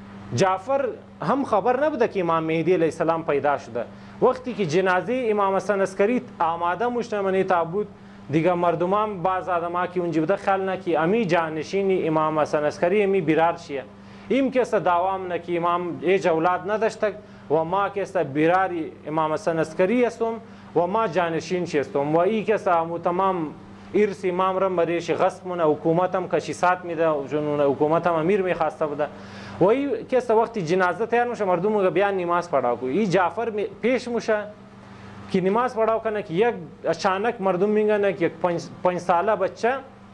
جعفر هم خبر نبوده که امام مهدی علیه السلام پیدا شده. وقتی که جنازه امام حسن عسکری آماده مشته منی تابوت دیگه مردمان بعض آدما که اونجا بوده خیال نه که امی جانشین امام حسن عسکری امی بیرار شیه این که است دوام نه که امام ایج اولاد نداشته و ما که است بیراری امام حسن عسکری هستم و ما جانشین هستم و این که است تمام ارث امام را بریش غصب مونه حکومتم کشیسات میده جنون حکومتم امیر میخواسته بوده و این که است وقتی جنازه تیار میشه مردم بیان نماز پڑھاو کو این جعفر پیش میشه که نماز پڑھاو کنه که یک اچانک مردم میگن که یک 5 ساله بچه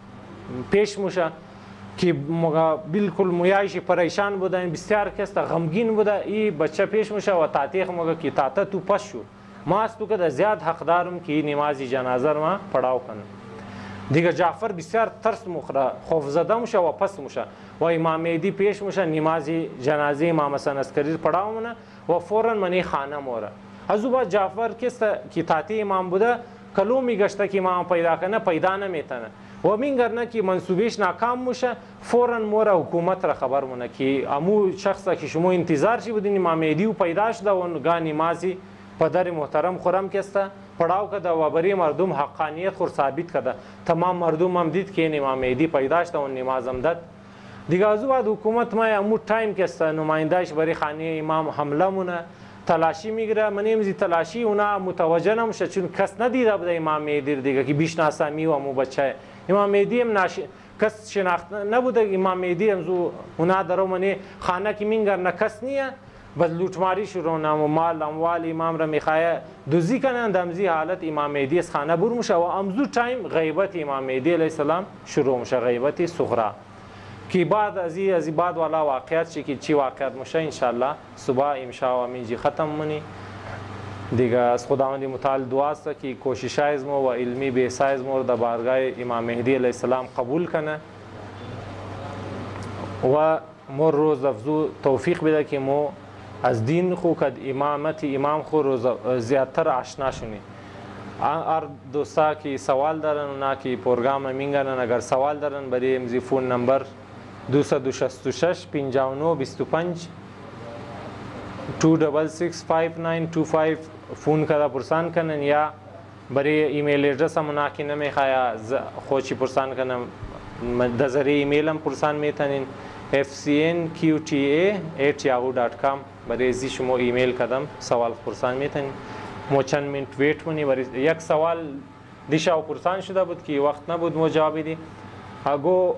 پیش میشه که بالکل مویایش پریشان بوده بسیار که است غمگین بوده این بچه پیش میشه و تاتیخ میگه که تاته تو پس شو ما است تو که زیاد حقدارم که نماز جنازه ما پڑھاو کنه. دیگه جعفر بسیار ترس مخره خوف زده میشه و پس میشه و امام مهدی پیش میشه نماز جنازه امام حسن عسکری پڑھاو منه و فورا منی خانه موره. از بعد جعفر که تاتی امام بوده کلو میگشته که امام پیدا کنه پیدا نمیتنه و مینگرنه که منصوبیش ناکام میشه فورا موره حکومت را خبر مونه که امو شخصا که شما انتظار چی بودین امام مهدی پیدا شده و گاه نمازی پدر محترم خورم کسته پڑاو کده و برای مردم حقانیت خور ثابت کده. تمام مردم هم دید که این امام مهدی پیدا شده و نماز هم داد. دیگه از بعد حکومت ما امو تایم کسته نمایندهش برای خانه امام حمله مونه تلاشی میگیره. من امزی تلاشی اونا متوجه نمیشه چون کس ندیده بوده امام مهدی دیگه که بیشناسه می و امو بچه امام مهدی هم کس شناخت نبوده. امام مهدی امزو اونا درو منی خانه کی مینگر نه کس نیه بس لوٹماری شروع نام و مال اموال امام را میخواه دوزی کنن. دمزی حالت امام مهدی از خانه بور میشه و امزو تایم غیبت امام مهدی علیه السلام شروع میشه، غیبت صغرا که بعد از بعد والا واقعیت چی واقعیت میشه انشالله صبح امشا و میجی ختم منی دیگه. از خداوند متعال دعا است که کوششای ما و علمی بیسای ما در بارگاه امام مهدی علیه السلام قبول کنه و ما روز افزو توفیق بده که ما از دین خو کد امامت امام خو روز زیادتر آشنا شونی. هر دوستا که سوال دارن اونا که پروگرام میگنن اگر سوال دارن برای امزی فون نمبر 266 59 25 2665925 فون کدا پرسان کنن یا برای ایمیل ادرس هم اونا که نمیخواه خوشی پرسان کنن در ذریعه ایمیل هم پرسان میتونین fcnqta@yahoo.com برای ازی شما ایمیل کدم سوال پرسان میتونین. ما چند منت ویت منی برای یک سوال دیشا پرسان شده بود که وقت نبود ما جواب دی. اگو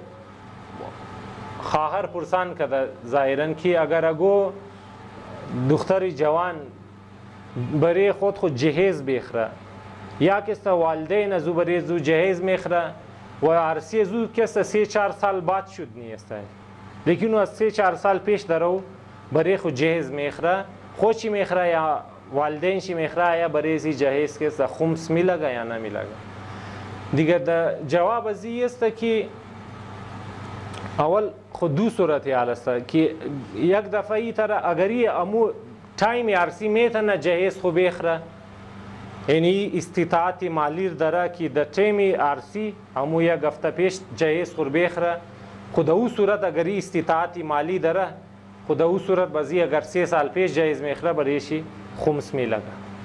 خواهر پرسان کده ظاهرا که اگر اگو دختر جوان برای خود جهیز بخره یا کسی والدین ازو برای زو جهیز میخره و عرصی زو کسی 3-4 سال بعد شد نیست لیکن از 3-4 سال پیش درو برای خود جهیز میخره خوشی میخره یا والدینشی میخره یا برای زی جهیز کسی خمس میلگه یا نمیلگه دیگه. جواب ازی است که اول خود دو صورتی حال است که یک دفعه ای تر اگری امو تایم عرصی میتونه جهیز خو بخره یعنی استطاعت مالی داره که در تایم عرصی امو یک هفته پیش جهیز خو بخره خود او صورت اگری استطاعت مالی داره خود او صورت بازی اگر 3 سال پیش جهیز میخره برایشی خمس میلگه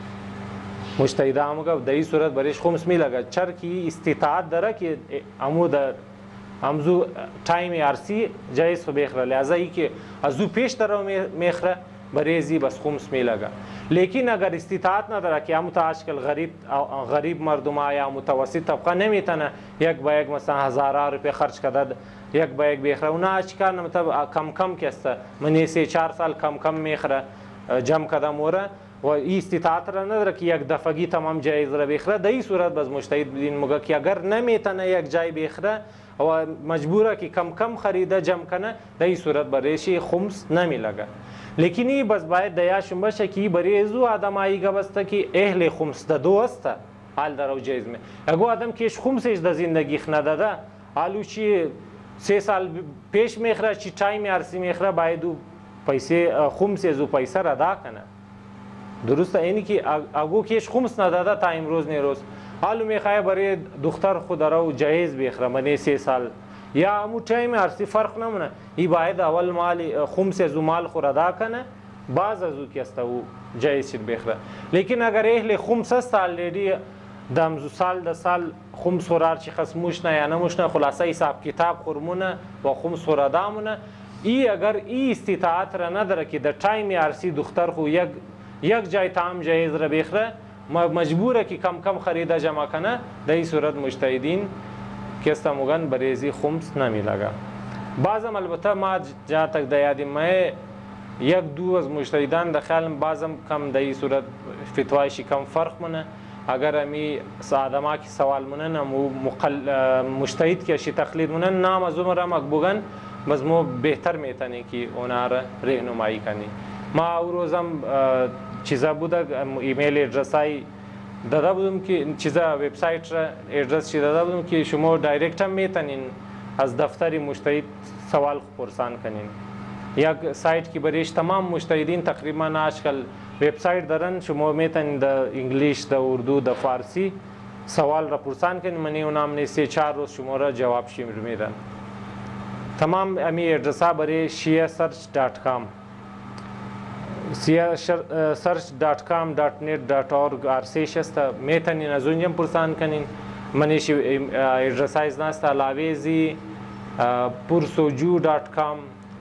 مجتهده همگه در این صورت برایش خمس میلگه چر که استطاعت داره که امو در امزو تایم عرصی جایز خو بخره لحظه ای که ازو پیش داره میخره بریزی بس خمس میلگه. لیکن اگر استطاعت نداره که همو تا آجکل غریب مردم یا متوسط طبقه نمیتونه یک با یک مثلا 1000 روپیه خرچ کرده یک با یک بخره اونا آجکل مطلب کم کم کسته منی 3-4 سال کم کم میخره جمع کرده موره و این استطاعت را نداره که یک دفعگی تمام جایز را بخره. در این صورت بس مجتهد بدین مگه که اگر نمیتونه یک جای بخره و مجبوره که کم کم خریده جمع کنه در این صورت برایشی خمس نمیلگه. لیکن این بس باید دیاشون باشه که برای ازو آدم آییگه بسته که اهل خمس دادو است حال در او جایز می اگو آدم کهش خمسش در زندگی نداده حالو چی 3 سال پیش میخره چی تایم عرصی میخره باید او پیسه خمس ازو پیسه را ادا کنه. درسته اینی که اگو کهش خمس نداده تا امروز نیروز حالو میخواه برای دختر خود را جایز بخره منی 3 سال یا امو تایم عرصی فرق نمونه ای باید اول مال خمس ازو مال خور ادا کنه باز ازو کسته او جایز شد بخره. لیکن اگر اهل خمس است آلریدی دمزو سال خمس خورار چی خسموش نه یا نموش نه خلاصه حساب کتاب خورمونه و خمس خور ادا مونه ای اگر ای استطاعت را نداره که در تایم عرصی دختر خو یک جای تام جایز را بخره مجبوره که کم کم خریده جمع کنه در این صورت مجتهدین کستا موگن بریزی خمس نمیلگه. بعضم البته ما جا تک در یادیم ما 1-2 از مجتهدان دخلم بعضم کم در این صورت فتوایشی کم فرق منه اگر امی آدم که سوال منن مجتهد که شی تقلید منن نام از عمر هم بگن بس مو بهتر میتونی که اونا را رهنمایی کنی. ما او روزم چیزا بوده ایمیل ادرسای داده بودم که چیزا وبسایت را ادرس چی داده بودم که شما دایرکت هم میتونین از دفتر مجتهد سوال پرسان کنین. یک سایت که بریش تمام مجتهدین تقریبا آجکل وبسایت دارن شما میتونین در انگلیش در اردو در فارسی سوال را پرسان کنین منی اونام 3-4 روز شما را جواب شمیر میدن. تمام امی ادرس ها برای shiasearch.com search.com.net.org ارسیش است میتونین از اونجا پرسان کنین. منیش ادرسایز ناست لاویزی پرسوجو.com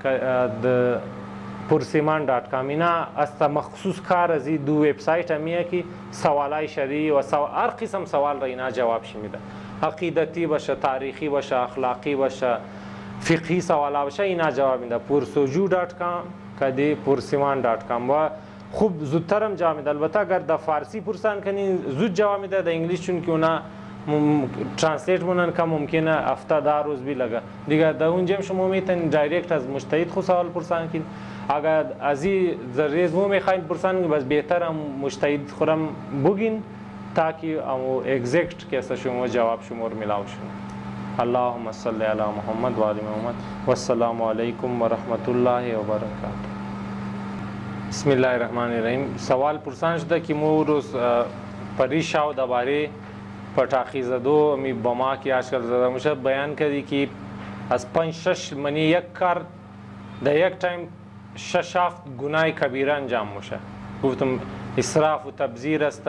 پرسیمان.com اینا است مخصوص کار از دو وبسایت همیه که سوالای شرعی و هر قسم سوال را اینا جواب میده. عقیدتی باشه، تاریخی باشه، اخلاقی باشه، فقهی سوالا باشه اینا جواب میده. پرسوجو.com کدی پرسیمان.com و خوب زودتر هم جواب میده. البته اگر در فارسی پرسان کنین زود جواب میده، در انگلیش چون که اونا ترانسلیت مونن که ممکنه 70 روز بی لگه دیگه. در اونجا شما میتونید دایرکت از مجتهد خود سوال پرسان کنین. اگر از این ذریعه مو میخواین پرسان کنین بس بهتر هم مجتهد خودم بگین تاکه امو اگزکت که شما جواب شما رو ملاو شد. اللهم صل علی محمد و آل محمد و السلام علیکم و رحمت الله و برکاته. بسم الله الرحمن الرحیم. سوال پرسان شده که مو روز پریشاو درباره پټاخی زدو می بما که آجکل زده میشه بیان کردی که از 5-6 منی یک کار در یک تایم 6 گناه کبیره انجام میشه. گفتم اسراف و تبذیر است،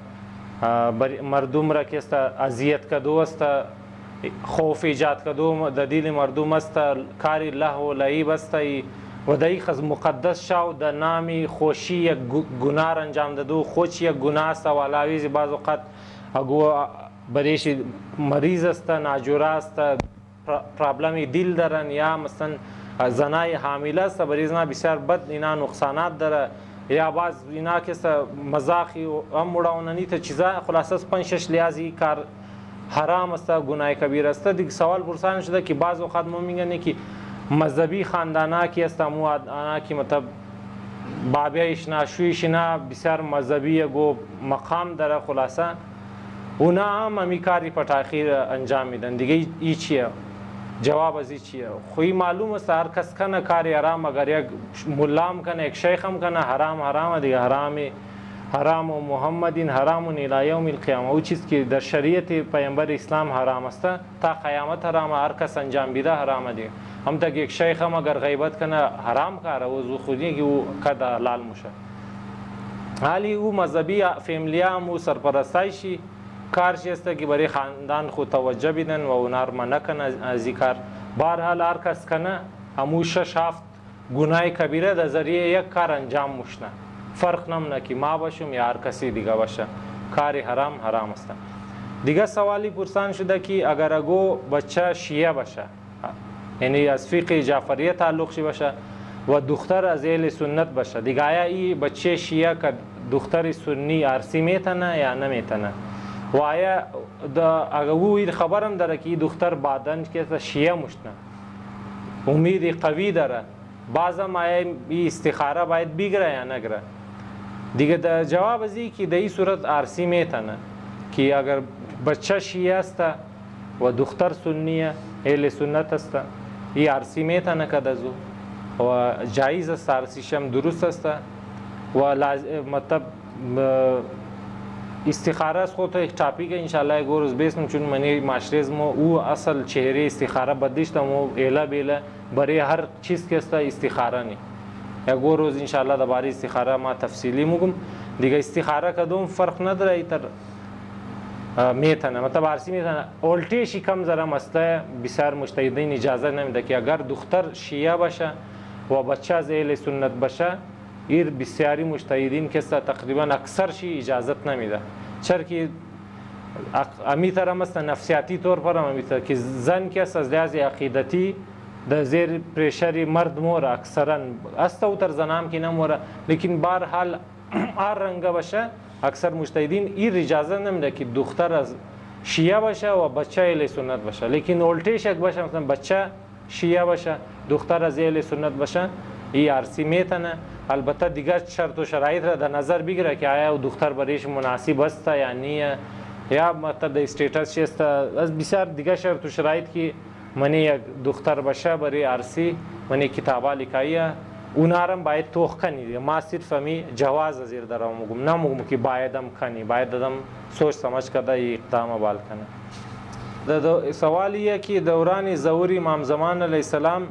مردم را که است اذیت کدو است، خوف ایجاد کدو در دل مردم است، کاری لهو و لعیب است و در یک مقدس شو در نامی خوشی یک گناه انجام دادو. خوش یک گناه است و علاوه بعض اوقات اگو بریش مریض است، ناجوره است، پرابلم دل دارن یا مثلا زنای حامله است، بریز نه بسیار بد اینا نقصانات داره یا بعض اینا که مزاخی و مړاوننی ته چیزا خلاصه 5-6 لیازی کار حرام است، گناه کبیر است. دیگه سوال پرسان شده که بعض وقت ما میگن که مذهبی خاندانا کی است مو انا کی مطلب بابیش ناشویش نه بسیار مذهبی گو مقام داره، خلاصه اونا هم همی کاری پټاخی انجام میدن. دیگه ای چیه؟ جواب از ای چیه؟ خوی معلوم است هر کس کنه کاری حرام، اگر یک ملام کنه یک شیخ هم کنه حرام دیگه. حرام و محمدین حرام الی یوم القیامه. او چیز که در شریعت پیامبر اسلام حرام است تا قیامت حرام، هر کس انجام بیده حرام دیگه. هم تا یک شیخ هم اگر غیبت کنه حرام کاره و زو خودی که او کد حلال میشه. حالی او مذهبی فیملیا هم او سرپرستایشی کارش است که برای خاندان خود توجه بدن و اونار منع کنه از این کار. بهرحال هر کس کنه همو 6-7 گناه کبیره در ذریعه یک کار انجام مشنه، فرق نمونه که ما باشم یا هر کسی دیگه باشه، کاری حرام است. دیگه سوالی پرسان شده که اگر اگو بچه شیعه باشه، یعنی از فقه جعفریه تعلق باشه و دختر از اهل سنت باشه، دیگه آیا این بچه شیعه که دختر سنی عرسی میتنه یا نمیتنه؟ و آیا اگر او خبرم داره که دختر بعدن که شیعه مشنه امید قوی داره، بعضم آیا این استخاره باید بگیره یا نگیره؟ دیگه در جواب ازی که در این صورت عرسی میتنه که اگر بچه شیعه است و دختر سنیه اهل سنت است، این عرسی میتنه که دزو و جایز است، عرسیش هم درست است و مطلب استخاره از خود یک تاپیک انشالله یک روز بیسم، چون منی معاشره ما او اصل چهره استخاره بدیشتم و ایلا بیلا برای هر چیز که است استخاره نی. یک روز انشالله درباره استخاره ما تفصیلی میگم. دیگه استخاره کدوم فرق نداره ایتر میتونه، مطلب عرسی میتونه. اولتیشی کم ذره مسئله بسیار مجتهدین اجازه نمیده که اگر دختر شیعه باشه و بچه از اهل سنت باشه، ایر بسیاری مجتهدین که تقریبا اکثر شی اجازت نمیده. چرا که امیتر هم است نفسیاتی طور پر هم امیتر که زن که از لحاظ عقیدتی در زیر پریشری مرد موره، اکثرا است او تر زنام که نموره، لیکن بهرحال هر رنگه باشه اکثر مجتهدین این اجازه نمیده که دختر از شیعه باشه و بچه اهل سنت باشه. لیکن اولتیش یک باشه مثلا بچه شیعه باشه دختر از اهل سنت باشه، این عرسی میتنه. البته دیگر شرط و شرایط را در نظر بگیره که آیا دختر برایش مناسب است یا نیه، یا مطلب استیتس چیست، از بسیار دیگر شرط و شرایط که منی یک دختر باشه برای عرسی منی کتابا لیکاییه اونارم باید توخ کنی. ما صرف همی جواز زیر درام مگم، نمگم که بایدم کنی، باید دادم سوچ سمجھ کرده اقدام بال کنه. سوالیه که دوران ظهور امام زمان علیه السلام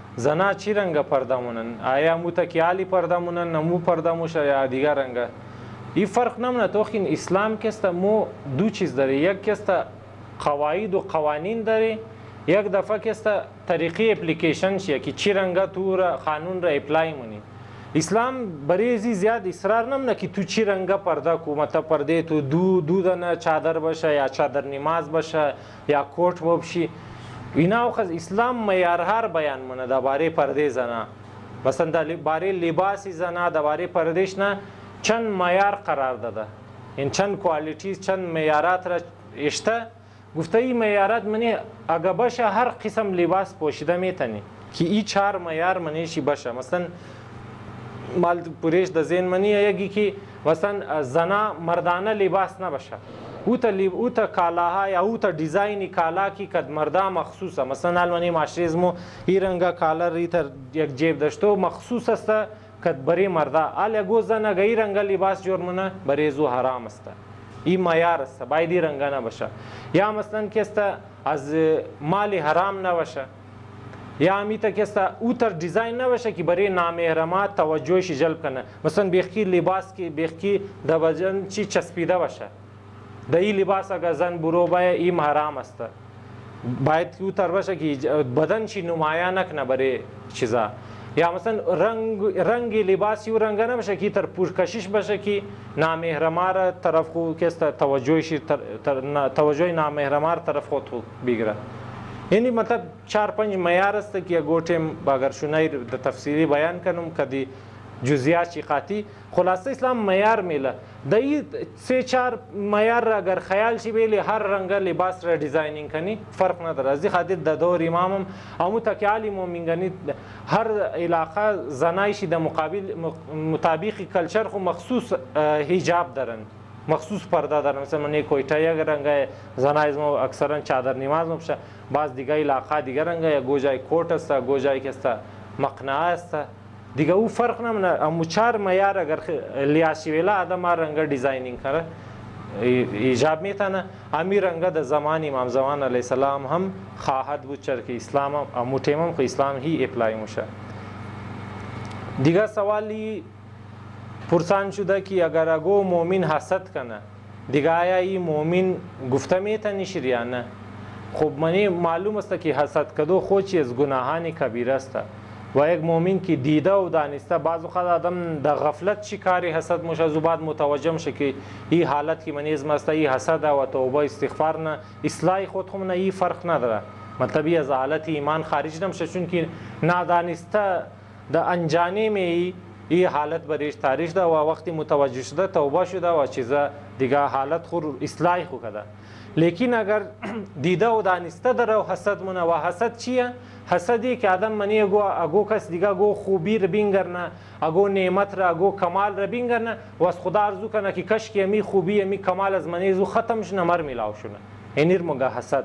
زنا چی رنگ پرده مونن؟ آیا متکیالی پرده مونن نمو پرده موشه یا دیگر رنگ؟ این فرق نمونه. تو خین اسلام کسته مو دو چیز داره، یک کسته قواعد و قوانین داره، یک دفعه کسته طریقی اپلیکیشن چیه که چی رنگ تو را قانون را اپلای مونی. اسلام برای زیاد اصرار نمونه که تو چی رنگ پرده کو، مطلب پرده تو دو دانه چادر باشه یا چادر نماز باشه یا کوٹ باشی. اینا وخت اسلام معیارها بیان مونه درباره پرده زنا. مثلا درباره لباس زنا درباره پردهش نه چند معیار قرار داده، این چند کوالیتیز چند معیارات را اشته. گفته این معیارات منی اگه باشه هر قسم لباس پوشیده میتونی که این 4 معیار منیشی باشه. مثلا مال پوریش د ذهن منی یکی که مثلا زنا مردانه لباس نباشه، او تا کالاها یا او تا دیزاینی کالا کی کد مردا مخصوصه. مثلا المانی ماشریزمو این رنگا کالا ریتر یک جیب داشتو مخصوص است کد بری مردا آل گو زنا گئی رنگا لباس جرمونه بری زو حرام است. این معیار است، باید این رنگا نباشه. یا مثلا کسته از مال حرام نباشه، یا امیتا کسته او تر دیزاین نباشه که برای نامحرمات توجهش جلب کنه. مثلا بیخی لباس که بیخی د بدن چی چسبیده باشه، د این لباس اگر زن برو باید این حرام است. باید او تر باشه که بدن چی نمایان نکنه برای چیزا. یا مثلا رنگ لباس یو رنگ نباشه که تر پوشکشیش باشه که نامحرمار طرف خو کسته توجه نامحرمار طرف خود بگیره. یعنی مطلب 4-5 معیار است که یک گوتم اگر شونای د تفصیلی بیان کنم کدی جزئیات چی قاطی. خلاصه اسلام معیار میله د این 3-4 معیار اگر خیال شي بیلی هر رنگ لباس را دیزاینینگ کنی فرق نداره. از این خاطر د دور امامم امو تکیالی مومنگانی هر علاقه زنایشی د مقابل مطابق کلچر خو مخصوص حجاب دارن، مخصوص پرده دارن. مثلا من کویتا یک رنگ زنایزمو اکثرا چادر نماز مبشه، بعض دیگه علاقه دیگه رنگ یا گوجای کوٹ است گوجای کستا مقنعه است دیگه. او فرق نمونه. امو 4 معیار اگر لیاسی ویلا آدم رنگ دیزاینینگ کنه ایجاب میتونه. امی رنگ د زمان امام زمان علیه السلام هم خواهد بود چرا که اسلام امو تیمم که اسلام هی اپلای میشه. دیگه سوالی پرسان شده که اگر اگو مومن حسد کنه دیگه آیا این مومن گفته میتونی یا نه؟ خب منی معلوم است که حسد کدو خودی از گناهان کبیره است و یک مومن که دیده و دانسته بعض وقت آدم در غفلت شکاری حسد میشه، از بعد متوجه میشه که این حالت که منی است این حسد و توبه استغفار نه اصلاح خود هم نه این فرق نداره. مطلب از حالت ایمان خارج نمیشه چون که نادانسته در انجانیم این حالت بریش تاریخ ده و وقتی متوجه شده توبه شده و چیزا دیگه حالت خود اصلاح خود کرده. لیکن اگر دیده و دانسته داره و حسد مونه و حسد چیه؟ حسدی که آدم منی اگو کس دیگه گو خوبی رو بینگرنه، اگو نعمت رو اگو کمال رو بینگرنه و از خدا ارزو کنه که کش که امی خوبی امی کمال از منی زو ختم شنه مر میلاو شونه. اینیر مگه حسد.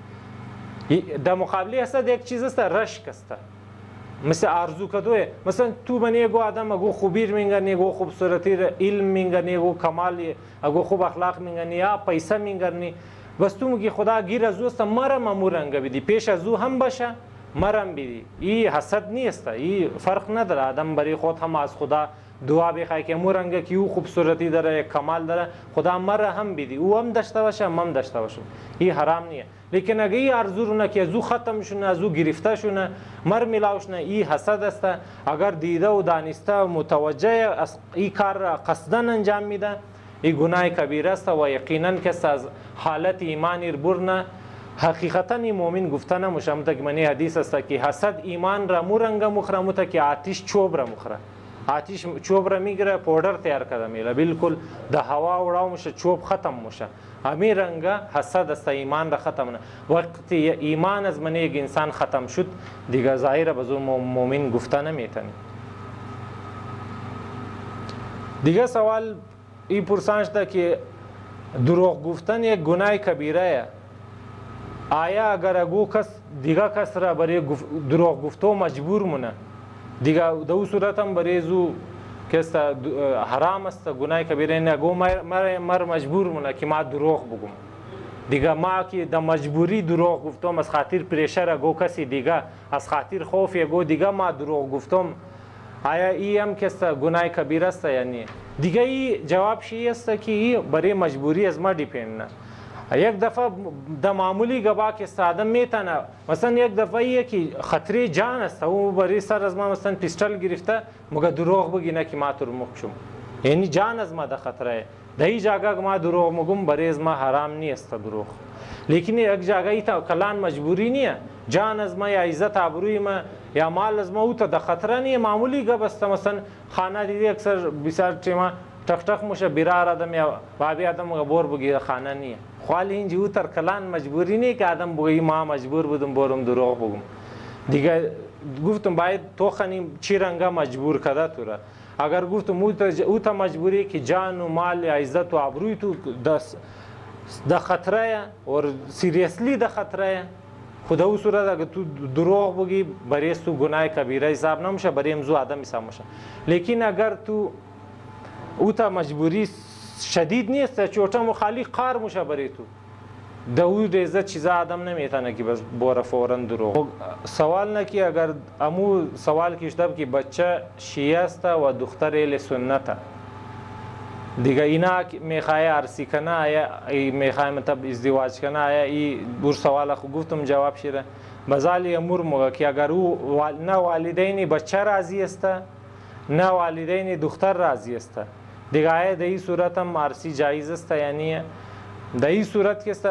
در مقابل حسد یک چیز است رشک است. مثل آرزو کدوه. مثلا تو منی گو آدم اگو خوبی رو مینگرنی، اگو خوبصورتی رو علم مینگرنی، اگو کمال اگو خوب اخلاق مینگرنی یا پیسه مینگرنی، بس تو میگی خدا گیر از اوست مرم امورنگ بیدی پیش از او هم باشه مرم بیدی. این حسد نیست، این فرق نداره. آدم برای خود هم از خدا دعا بخواه که امورنگ که او خوبصورتی داره کمال داره خدا مر هم بیدی او هم داشته باشه هم داشته باشه. این حرام نیه. لیکن اگه این آرزو رو نه که از او ختم شونه از او گرفته شونه مر میلاوش نه این حسد است. اگر دیده و دانسته و متوجه این کار قصدن انجام میده این گناه کبیره است و یقینا کس از حالت ایمانی برنه حقیقتا این مؤمن گفته نمیشه. متکمنی حدیث است که حسد ایمان را مورنگ مخره مت که آتش چوب را مخره. آتش چوب را میگیره پودر تیار کرده میله بالکل ده هوا وراو میشه چوب ختم میشه. همین رنگ حسد است ایمان را ختم نه. وقتی ایمان از من یک انسان ختم شد دیگه ظاهر به زور مؤمن گفته نمیتونی. دیگه سوال این پرسان شده که دروغ گفتن یک گناه کبیره است. آیا اگر اگو کس دیگه کس را برای دروغ گفتو مجبور مونه دیگه دو صورت هم برای زو کس حرام است گناه کبیره نه اگو مر مجبور مونه که ما دروغ بگم دیگه ما که در مجبوری دروغ گفتم، از خاطر پریشر گو کسی دیگه، از خاطر خوف گو دیگه ما دروغ گفتم، آیا ای هم که است گناه کبیر است یا نه؟ دیگه ای جوابش ای است که ای برای مجبوری از ما دیپند نه. یک دفعه در معمولی گبا که است آدم میتونه، مثلا یک دفعه ایه که خطره جان است، او برای سر از ما مثلا پیستل گرفته مگه دروغ بگی نه که ما ترمخ شم، یعنی جان از ما در خطره. در این جاگه ما دروغ مگم برای از ما حرام نیست دروغ، لیکن یک جاگه ای تا کلان مجبوری نیه، جان از ما یا عزت آبروی ما یا مال از ما او تا در خطره نیه. معمولی گب است، مثلا خانه دیدی اکثر بسیار تیما ټک ټک موشه بیرار آدم یا بابی آدم بور بگی خانه نیه، خوالی اینجا او تر کلان مجبوری نیه که آدم بگی ما مجبور بودم بورم دروغ بگم. دیگه گفتم باید تو خنیم چی رنگا مجبور کده تو را. اگر گفتم او تا مجبوری که جان و مال یا عزت و آبروی تو در خطره اور سیریسلی در خطره، خدا او صورت اگر تو دروغ بگی برای تو گناه کبیره حساب نمیشه، برای امزو آدم حساب میشه. لیکن اگر تو او تا مجبوری شدید نیست، چوتا مخالی قار میشه برای تو، در او ریزه چیزا آدم نمیتونه که بس بوره فورا دروغ. سوال نکی اگر امو سوال کشتب که بچه شیعه است و دختر اهل سنت، دیگه اینا میخواه عرسی کنه، آیا میخواه مطلب ازدواج کنه، آیا ای بور سوال خو گفتم جواب شیره بزالی امور موگه که اگر او نه والدین بچه راضی است نه والدین دختر راضی است، دیگه آیا در این صورت هم عرسی جایز است یعنی در این صورت که است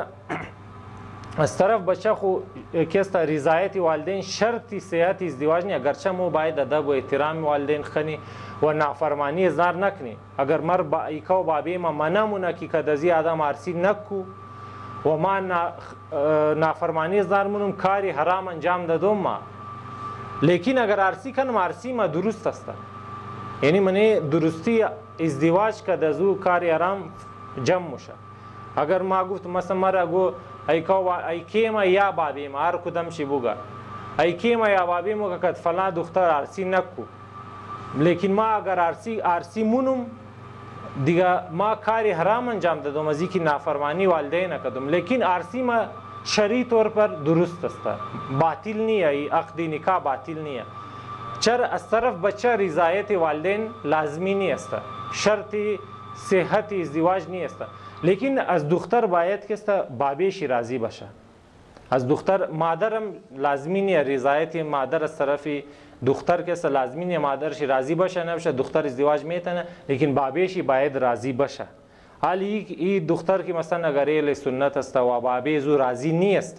از طرف بچه خو که است رضایت والدین شرطی صحت ازدواج نی، اگرچه مو باید ادب و احترام والدین خنی و نافرمانی اظهار نکنی. اگر مر با ایکا و بابی ما منمونه که کدازی آدم عرسی نکو و ما نافرمانی اظهار منم کاری حرام انجام دادم ما، لیکن اگر عرسی کنم عرسی ما درست است، یعنی منی درستی ازدواج کدازو کاری حرام جمع موشه. اگر ما گفت مثلا مرا گو ایکیما یا بابیما هر کدام شی بوگا ایکیما یا بابیما که فلان دختر عرسی نکو، لیکن ما اگر عرسی مونم دیگه ما کاری حرام انجام دادم از اینکه نافرمانی والدین کردم، لیکن عرسی ما شرعی طور پر درست است، باطل نیه، عقد نکاح باطل نیه. چرا از طرف بچه رضایت والدین لازمی نیست، شرطی صحت ازدواج نیست، لیکن از دختر باید که است بابیش راضی باشه. از دختر مادرم لازمی نیه رضایت مادر از طرف دختر که است لازمی نیه مادرش راضی باشه نباشه، دختر ازدواج میتونه لیکن بابیش باید راضی باشه. حالی این دختر که مثلا اگر اهل سنت است و بابی زو راضی نیست،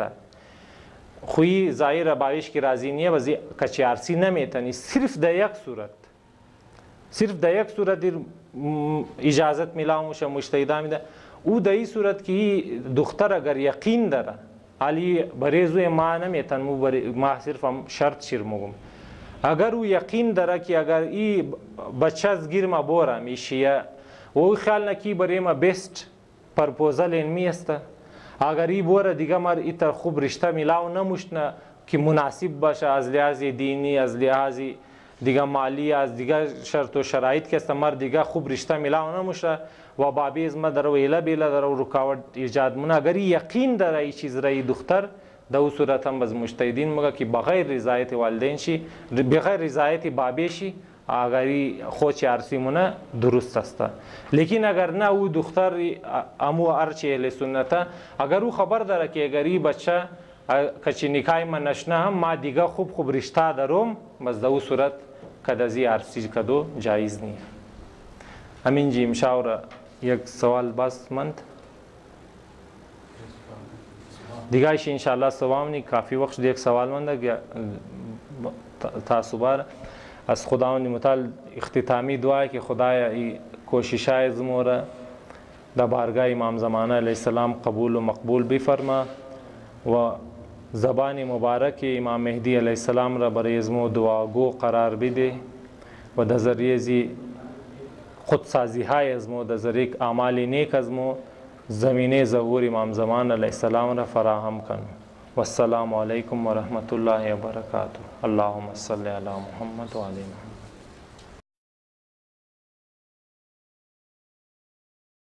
خوی ظاهر بابیش که راضی نیه وزی کچی عرسی نمیتونی، صرف در یک صورت دیر اجازت میلاو میشه مجتهدا میده، او در این صورت که دختر اگر یقین داره علی برای زوی ما نمیتن ما صرف شرط شیر مگم، اگر او یقین داره که اگر ای بچه از گیر ما بوره میشه و او خیال نکی برای ما بیست پرپوزل علمی است، اگر ای بوره دیگه مر ای تر خوب رشته میلاو نموشتنه که مناسب باشه از لحاظ دینی از لحاظ دیگه مالی از دیگه شرط و شرایط که است مر دیگه خوب رشته میلاو نموشه و بابی از ما در ویله بیله در رکاوت ایجاد مونه. اگر یقین داره ای چیز رای دختر در او صورت هم باز مجتهدین مگه که بغیر رضایت والدین شی بغیر رضایت بابی شی اگر خود عرسی مونه درست است، لیکن اگر نه او دختر امو ارچ اهل سنت اگر او خبر داره که اگر ای بچه کچی نکای من نشنه هم ما دیگه خوب رشته دارم بس در او صورت کدازی عرسی کدو جایز نیه. همین جی مشاوره یک سوال بس مند دیگه ایش انشاءالله سوام نی کافی وقت یک سوال منده تاسو بار از خداوند متعال اختتامی دعای که خدای کوششای زموره در بارگاه امام زمانه علیه السلام قبول و مقبول بفرما و زبان مبارک امام مهدی علیه السلام را برای ازمو دعاگو قرار بده و در ذریعه زی خودسازی های ازمو در ذریعه اعمال نیک ازمو زمینه ظهور امام زمان علیه السلام را فراهم کن. والسلام علیکم و رحمت الله و برکاته. اللهم صل علی محمد و علی محمد.